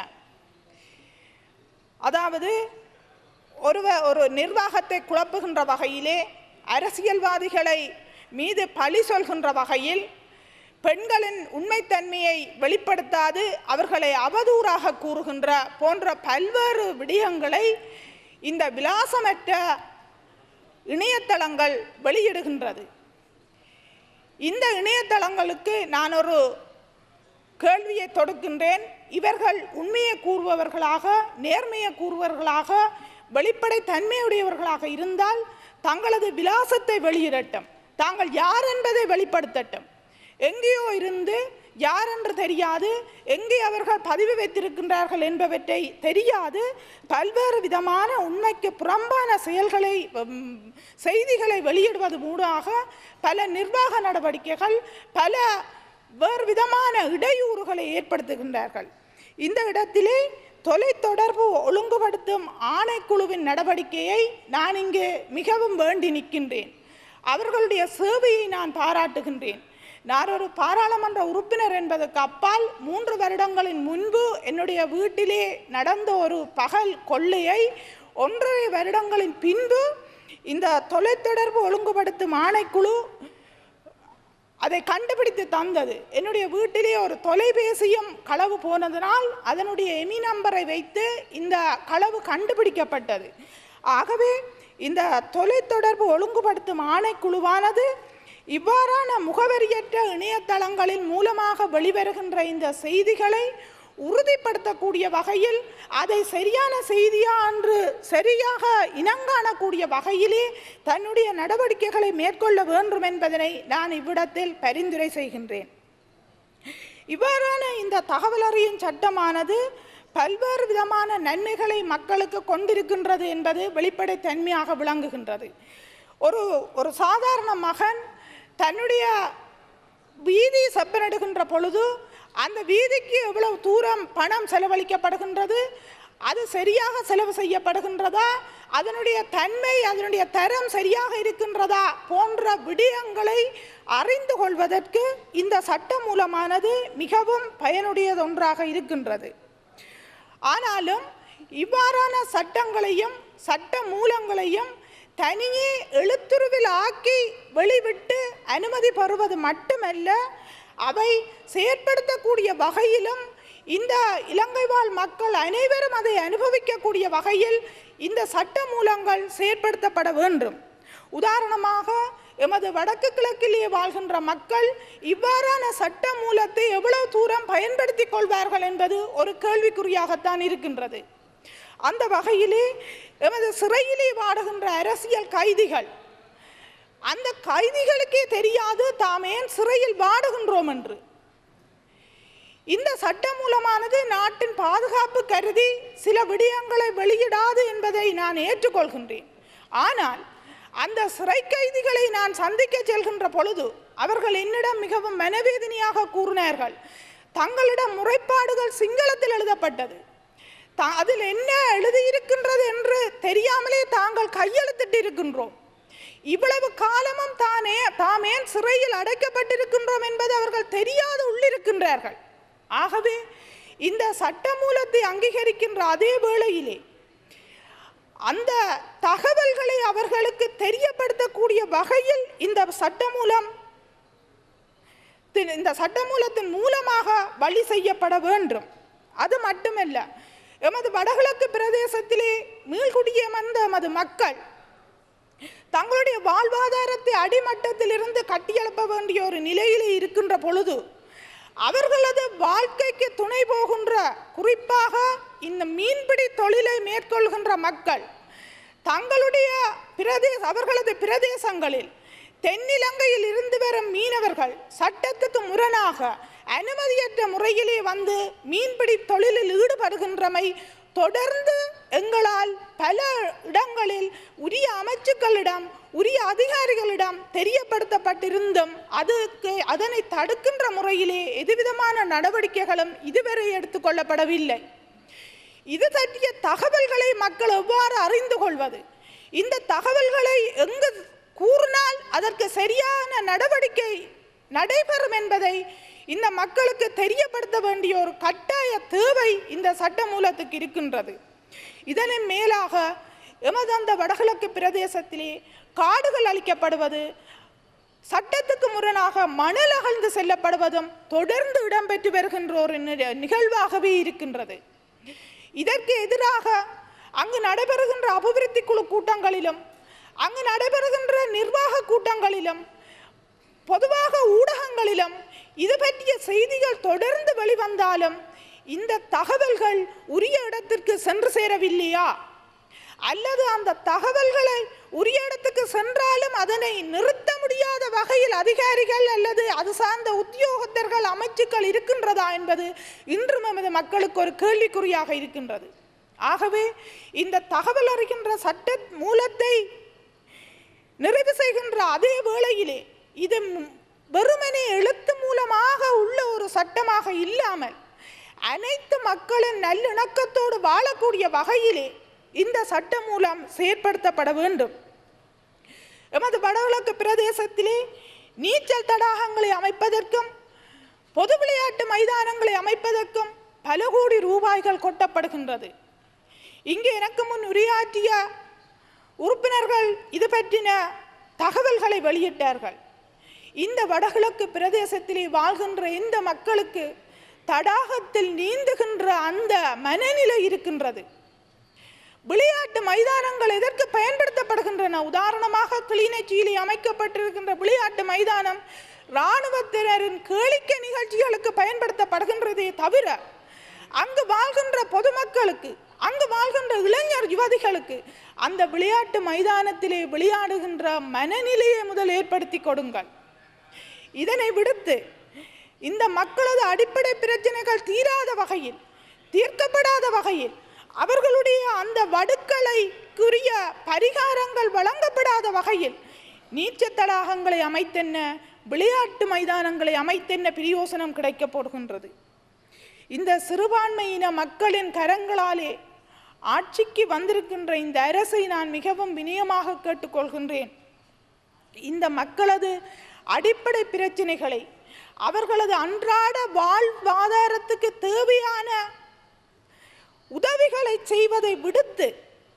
அதாவது ஒரு ஒரு நிர்வாகத்தை குழப்புகின்ற வகையிலே, அரசியல்வாதிகளை மீது பழி சொல்கின்ற வகையில், பெண்களின் உண்மைத்தன்மையை வெளிப்படுத்தாது அவர்களை அவதூறாக கூறுகின்ற போன்ற பல்வேறு விடயங்களை இந்த விலாசமற்ற இணையதளங்கள் வெளியிடுகின்றது. இந்த இணையதளங்களுக்கு நான் ஒரு கேள்வியை தொடுக்கின்றேன். இவர்கள் உண்மையை கூறுபவர்களாக, நேர்மையை கூறுபவர்களாக, வெளிப்படை தன்மையுடையவர்களாக இருந்தால் தங்களது விலாசத்தை வெளியிடட்டும், தாங்கள் யார் என்பதை வெளிப்படுத்தட்டும். எங்கேயோ இருந்து யார் என்று தெரியாது, எங்கே அவர்கள் பதிவு வைத்திருக்கின்றார்கள் என்பவற்றை தெரியாது, பல்வேறு விதமான உண்மைக்கு புறம்பான செயல்களை செய்திகளை வெளியிடுவது மூலமாக பல நிர்வாக நடவடிக்கைகள், பல வேறு விதமான இடையூறுகளை ஏற்படுத்துகின்றார்கள். இந்த இடத்திலே தொலைத்தொடர்பு ஒழுங்குபடுத்தும் ஆணைக்குழுவின் நடவடிக்கையை நான் இங்கே மிகவும் வேண்டி நிற்கின்றேன். அவர்களுடைய சேவையை நான் பாராட்டுகின்றேன். நான் ஒரு பாராளுமன்ற உறுப்பினர் என்பதற்கு அப்பால் மூன்று வருடங்களின் முன்பு என்னுடைய வீட்டிலே நடந்த ஒரு பகல் கொள்ளையை ஒன்றரை வருடங்களின் பின்பு இந்த தொலைத்தொடர்பு ஒழுங்குபடுத்தும் ஆணைக்குழு அதை கண்டுபிடித்து தந்தது. என்னுடைய வீட்டிலே ஒரு தொலைபேசியும் களவு போனதனால் அதனுடைய எமி நம்பரை வைத்து இந்த களவு கண்டுபிடிக்கப்பட்டது. ஆகவே இந்த தொலைத்தொடர்பு ஒழுங்குபடுத்தும் ஆணைக்குழுவானது இவ்வாறான முகவரியற்ற இணையதளங்களின் மூலமாக வெளிவருகின்ற இந்த செய்திகளை உறுதிப்படுத்தக்கூடிய வகையில், அதை சரியான செய்தியா என்று சரியாக இனங்காணக்கூடிய வகையிலே தன்னுடைய நடவடிக்கைகளை மேற்கொள்ள வேண்டும் என்பதனை நான் இவ்விடத்தில் பரிந்துரை செய்கின்றேன். இவ்வாறான இந்த தகவல் அறியும் சட்டமானது பல்வேறு விதமான நன்மைகளை மக்களுக்கு கொண்டிருக்கின்றது என்பது வெளிப்படை தன்மையாக விளங்குகின்றது. ஒரு ஒரு சாதாரண மகன் தன்னுடைய வீதி செப்பனிடுகின்ற பொழுது அந்த வீதிக்கு எவ்வளவு தூரம் பணம் செலவழிக்கப்படுகின்றது, அது சரியாக செலவு செய்யப்படுகின்றதா, அதனுடைய தன்மை, அதனுடைய தரம் சரியாக இருக்கின்றதா போன்ற விடயங்களை அறிந்து கொள்வதற்கு இந்த சட்டம் மூலமானது மிகவும் பயனுடையது ஒன்றாக இருக்கின்றது. ஆனாலும் இவ்வாறான சட்டங்களையும் சட்ட மூலங்களையும் தனியே எழுத்துருவில் ஆக்கி வெளிவிட்டு அனுமதி பெறுவது மட்டுமல்ல, அவை செயற்படுத்தக்கூடிய வகையிலும் இந்த இலங்கை வாழ் மக்கள் அனைவரும் அதை அனுபவிக்கக்கூடிய வகையில் இந்த சட்ட மூலங்கள் செயற்படுத்தப்பட வேண்டும். உதாரணமாக எமது வடக்கு கிழக்கிலே வாழ்கின்ற மக்கள் இவ்வாறான சட்ட மூலத்தை எவ்வளவு தூரம் பயன்படுத்தி கொள்வார்கள் என்பது ஒரு கேள்விக்குறியாகத்தான் இருக்கின்றது. அந்த வகையிலே எமது சிறையிலே வாடுகின்ற அரசியல் கைதிகள், அந்த கைதிகளுக்கே தெரியாது தாம் ஏன் சிறையில் வாடுகின்றோம் என்று. இந்த சட்டம் மூலமானது நாட்டின் பாதுகாப்பு கருதி சில விடயங்களை வெளியிடாது என்பதை நான் ஏற்றுக்கொள்கின்றேன். ஆனால் அந்த சிறை கைதிகளை நான் சந்திக்க செல்கின்ற பொழுது அவர்கள் என்னிடம் மிகவும் மனவேதனையாக கூறினார்கள். தங்களிடம் முறைப்பாடுகள் சிங்களத்தில் எழுதப்பட்டது, அதில் என்ன எழுதியிருக்கின்றது என்று தெரியாமலே தாங்கள் கையெழுத்திட்டு இருக்கின்றோம், இவ்வளவு காலமும் தானே தாமேன் சிறையில் அடைக்கப்பட்டிருக்கின்றோம் என்பது அவர்கள் தெரியாது உள்ளிருக்கின்றார்கள். ஆகவே இந்த சட்டமூலத்தை அங்கீகரிக்கின்ற அதே வேளையிலே அந்த தகவல்களை அவர்களுக்கு தெரியப்படுத்தக்கூடிய வகையில் இந்த சட்டமூலம் இந்த சட்டமூலத்தின் மூலமாக வழி செய்யப்பட வேண்டும். அது மட்டுமல்ல, எமது வடகிழக்கு பிரதேசத்திலே மீள்குடியமர்ந்த எமது மக்கள் தங்களுடைய வாழ்வாதாரத்தை அடிமட்டத்தில் இருந்து கட்டியெழுப்ப வேண்டிய ஒரு நிலையிலே இருக்கின்ற பொழுது அவர்களது வாழ்க்கைக்கு துணை போகின்ற, குறிப்பாக இந்த மீன்பிடி தொழிலை மேற்கொள்கின்ற மக்கள் தங்களுடைய பிரதேச அவர்களது பிரதேசங்களில் தென்னிலங்கையில் இருந்து வரும் மீனவர்கள் சட்டத்துக்கு முரணாக அனுமதியற்ற முறையிலே வந்து மீன்பிடி தொழிலில் ஈடுபடுகின்றமை தொடர்ந்து எங்களால் பல இடங்களில் உரிய அமைச்சுக்களிடம் உரிய அதிகாரிகளிடம் தெரியப்படுத்தப்பட்டிருந்தும் அதுக்கு அதனை தடுக்கின்ற முறையிலே எதுவிதமான நடவடிக்கைகளும் இதுவரை எடுத்துக்கொள்ளப்படவில்லை. இது பற்றிய தகவல்களை மக்கள் எவ்வாறு அறிந்து கொள்வது, இந்த தகவல்களை எங்கு கூறினால் அதற்கு சரியான நடவடிக்கை நடைபெறும் என்பதை இந்த மக்களுக்கு தெரியப்படுத்த வேண்டிய ஒரு கட்டாய தேவை இந்த சட்டமூலத்துக்கு இருக்கின்றது. இதனை மேலாக எமது அந்த வடகிழக்கு பிரதேசத்திலே காடுகள் அளிக்கப்படுவது, சட்டத்துக்கு முரணாக மணல் அகழ்ந்து செல்லப்படுவதும் தொடர்ந்து இடம்பெற்று வருகின்ற ஒரு நிகழ்வாகவே இருக்கின்றது. இதற்கு எதிராக அங்கு நடைபெறுகின்ற அபிவிருத்தி குழு கூட்டங்களிலும் அங்கு நடைபெறுகின்ற நிர்வாக கூட்டங்களிலும் பொதுவாக ஊடகங்களிலும் இது பற்றிய செய்திகள் தொடர்ந்து வெளிவந்தாலும் இந்த தகவல்கள் உரிய இடத்திற்கு சென்று சேரவில்லையா, அல்லது அந்த தகவல்களை உரிய இடத்துக்கு சென்றாலும் அதனை நிறுத்த முடியாத வகையில் அதிகாரிகள் அல்லது அது சார்ந்த உத்தியோகத்தர்கள் அமைச்சுக்கள் இருக்கின்றதா என்பது இன்றும் நமது மக்களுக்கு ஒரு கேள்விக்குறியாக இருக்கின்றது. ஆகவே இந்த தகவல் அறிகின்ற சட்ட மூலத்தை நிறைவு செய்கின்ற அதே வேளையிலே இது வெறுமனே எழுத்து மூலமாக உள்ள ஒரு சட்டமாக இல்லாமல் அனைத்து மக்களின் நல்லிணக்கத்தோடு வாழக்கூடிய வகையிலே இந்த சட்டம் மூலம் செயற்படுத்தப்பட வேண்டும். எமது வடகிழக்கு பிரதேசத்திலே நீச்சல் தடாகங்களை அமைப்பதற்கும் பொது விளையாட்டு மைதானங்களை அமைப்பதற்கும் பல கோடி ரூபாய்கள் கொட்டப்படுகின்றது. இங்கே எனக்கு முன் உரையாற்றிய உறுப்பினர்கள் இது பற்றின தகவல்களை வெளியிட்டார்கள். இந்த வடகிழக்கு பிரதேசத்திலே வாழ்கின்ற இந்த மக்களுக்கு தடாகத்தில் நீந்துகின்ற அந்த மனநிலை இருக்கின்றது. விளையாட்டு மைதானங்கள் எதற்கு பயன்படுத்தப்படுகின்றன? உதாரணமாக கிளிநொச்சியிலே அமைக்கப்பட்டிருக்கின்ற விளையாட்டு மைதானம் இராணுவத்தினரின் கேளிக்கை நிகழ்ச்சிகளுக்கு பயன்படுத்தப்படுகின்றதே தவிர அங்கு வாழ்கின்ற பொதுமக்களுக்கு, அங்கு வாழ்கின்ற இளைஞர் யுவதிகளுக்கு அந்த விளையாட்டு மைதானத்திலே விளையாடுகின்ற மனநிலையை முதல் ஏற்படுத்தி கொடுங்கள். இதனை விடுத்து இந்த மக்களது அடிப்படை பிரச்சனைகள் தீராத வகையில், தீர்க்கப்படாத வகையில், அவர்களுடைய அந்த வடுக்களைக்குரிய பரிகாரங்கள் வழங்கப்படாத வகையில் நீச்சல் தடாகங்களை அமைத்தென்ன, விளையாட்டு மைதானங்களை அமைத்தென்ன பிரயோசனம் கிடைக்க போடுகின்றது. இந்த சிறுபான்மையின மக்களின் கரங்களாலே ஆட்சிக்கு வந்திருக்கின்ற இந்த அரசை நான் மிகவும் வினயமாக கேட்டுக்கொள்கின்றேன். இந்த மக்களது அடிப்படை பிரச்சனைகளை, அவர்களது அன்றாட வாழ்வாதாரத்துக்கு தேவையான உதவிகளை செய்வதை விடுத்து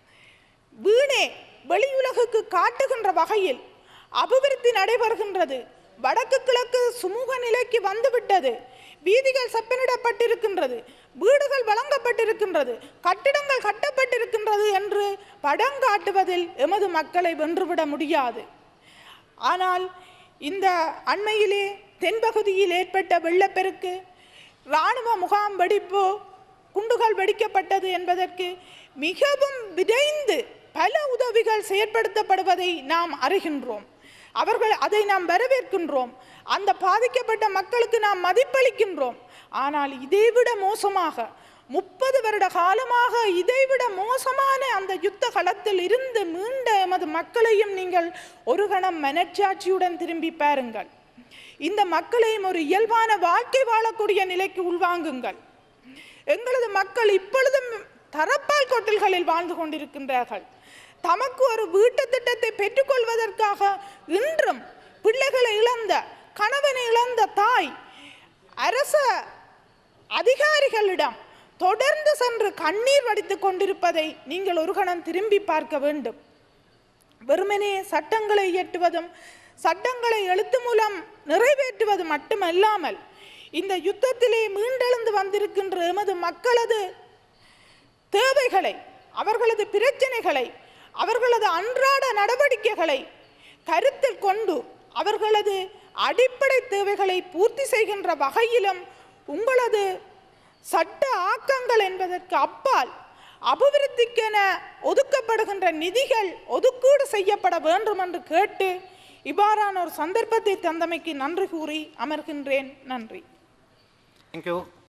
வீணே வெளியுலகுக்கு காட்டுகின்ற வகையில் அபிவிருத்தி நடைபெறுகின்றது. வடக்கு கிழக்கு சுமூக நிலைக்கு வந்துவிட்டது. வீதிகள் செப்பனிடப்பட்டிருக்கின்றது, வீடுகள் வழங்கப்பட்டிருக்கின்றது, கட்டிடங்கள் கட்டப்பட்டிருக்கின்றது என்று படம் காட்டுவதில் எமது மக்களை வென்றுவிட முடியாது. ஆனால் இந்த அண்மையிலே தென்பகுதியில் ஏற்பட்ட வெள்ளப்பெருக்கு, இராணுவ முகாம் வெடிப்பு, குண்டுகள் வெடிக்கப்பட்டது என்பதற்கு மிகவும் விரைந்து பல உதவிகள் செயற்படுத்தப்படுவதை நாம் அறிகின்றோம். அவர்கள் அதை நாம் வரவேற்கின்றோம். அந்த பாதிக்கப்பட்ட மக்களுக்கு நாம் மதிப்பளிக்கின்றோம். ஆனால் இதைவிட மோசமாக முப்பது வருட காலமாக இதைவிட மோசமான அந்த யுத்த களத்தில் இருந்து மீண்ட எமது மக்களையும் நீங்கள் ஒரு கணம் மனச்சாட்சியுடன் திரும்பி பாருங்கள். இந்த மக்களையும் ஒரு இயல்பான வாழ்க்கை வாழக்கூடிய நிலைக்கு உள்வாங்குங்கள். எங்களது மக்கள் இப்பொழுதும் தரப்பால் கொட்டல்களில் வாழ்ந்து கொண்டிருக்கின்றார்கள். தமக்கு ஒரு வீட்டு திட்டத்தை பெற்றுக்கொள்வதற்காக இன்றும் பிள்ளைகளை இழந்த கணவனை இழந்த தாய் அரச அதிகாரிகளிடம் தொடர்ந்து சென்று கண்ணீர் வடித்துக் கொண்டிருப்பதை நீங்கள் ஒரு கணம் திரும்பி பார்க்க வேண்டும். வெறுமனே சட்டங்களை இயற்றுவதும் சட்டங்களை எழுத்து மூலம் நிறைவேற்றுவது மட்டுமல்லாமல் இந்த யுத்தத்திலே மீண்டெழுந்து வந்திருக்கின்ற எமது மக்களது தேவைகளை, அவர்களது பிரச்சனைகளை, அவர்களது அன்றாட நடவடிக்கைகளை கருத்தில் கொண்டு அவர்களது அடிப்படை தேவைகளை பூர்த்தி செய்கின்ற வகையிலும் உங்களது சட்ட ஆக்கங்கள் என்பதற்கு அப்பால் அபிவிருத்திக்கென ஒதுக்கப்படுகின்ற நிதிகள் ஒதுக்கீடு செய்யப்பட வேண்டும் என்று கேட்டு இவ்வாறான ஒரு சந்தர்ப்பத்தை தந்தமைக்கு நன்றி கூறி அமர்கின்றேன். நன்றி. Thank you.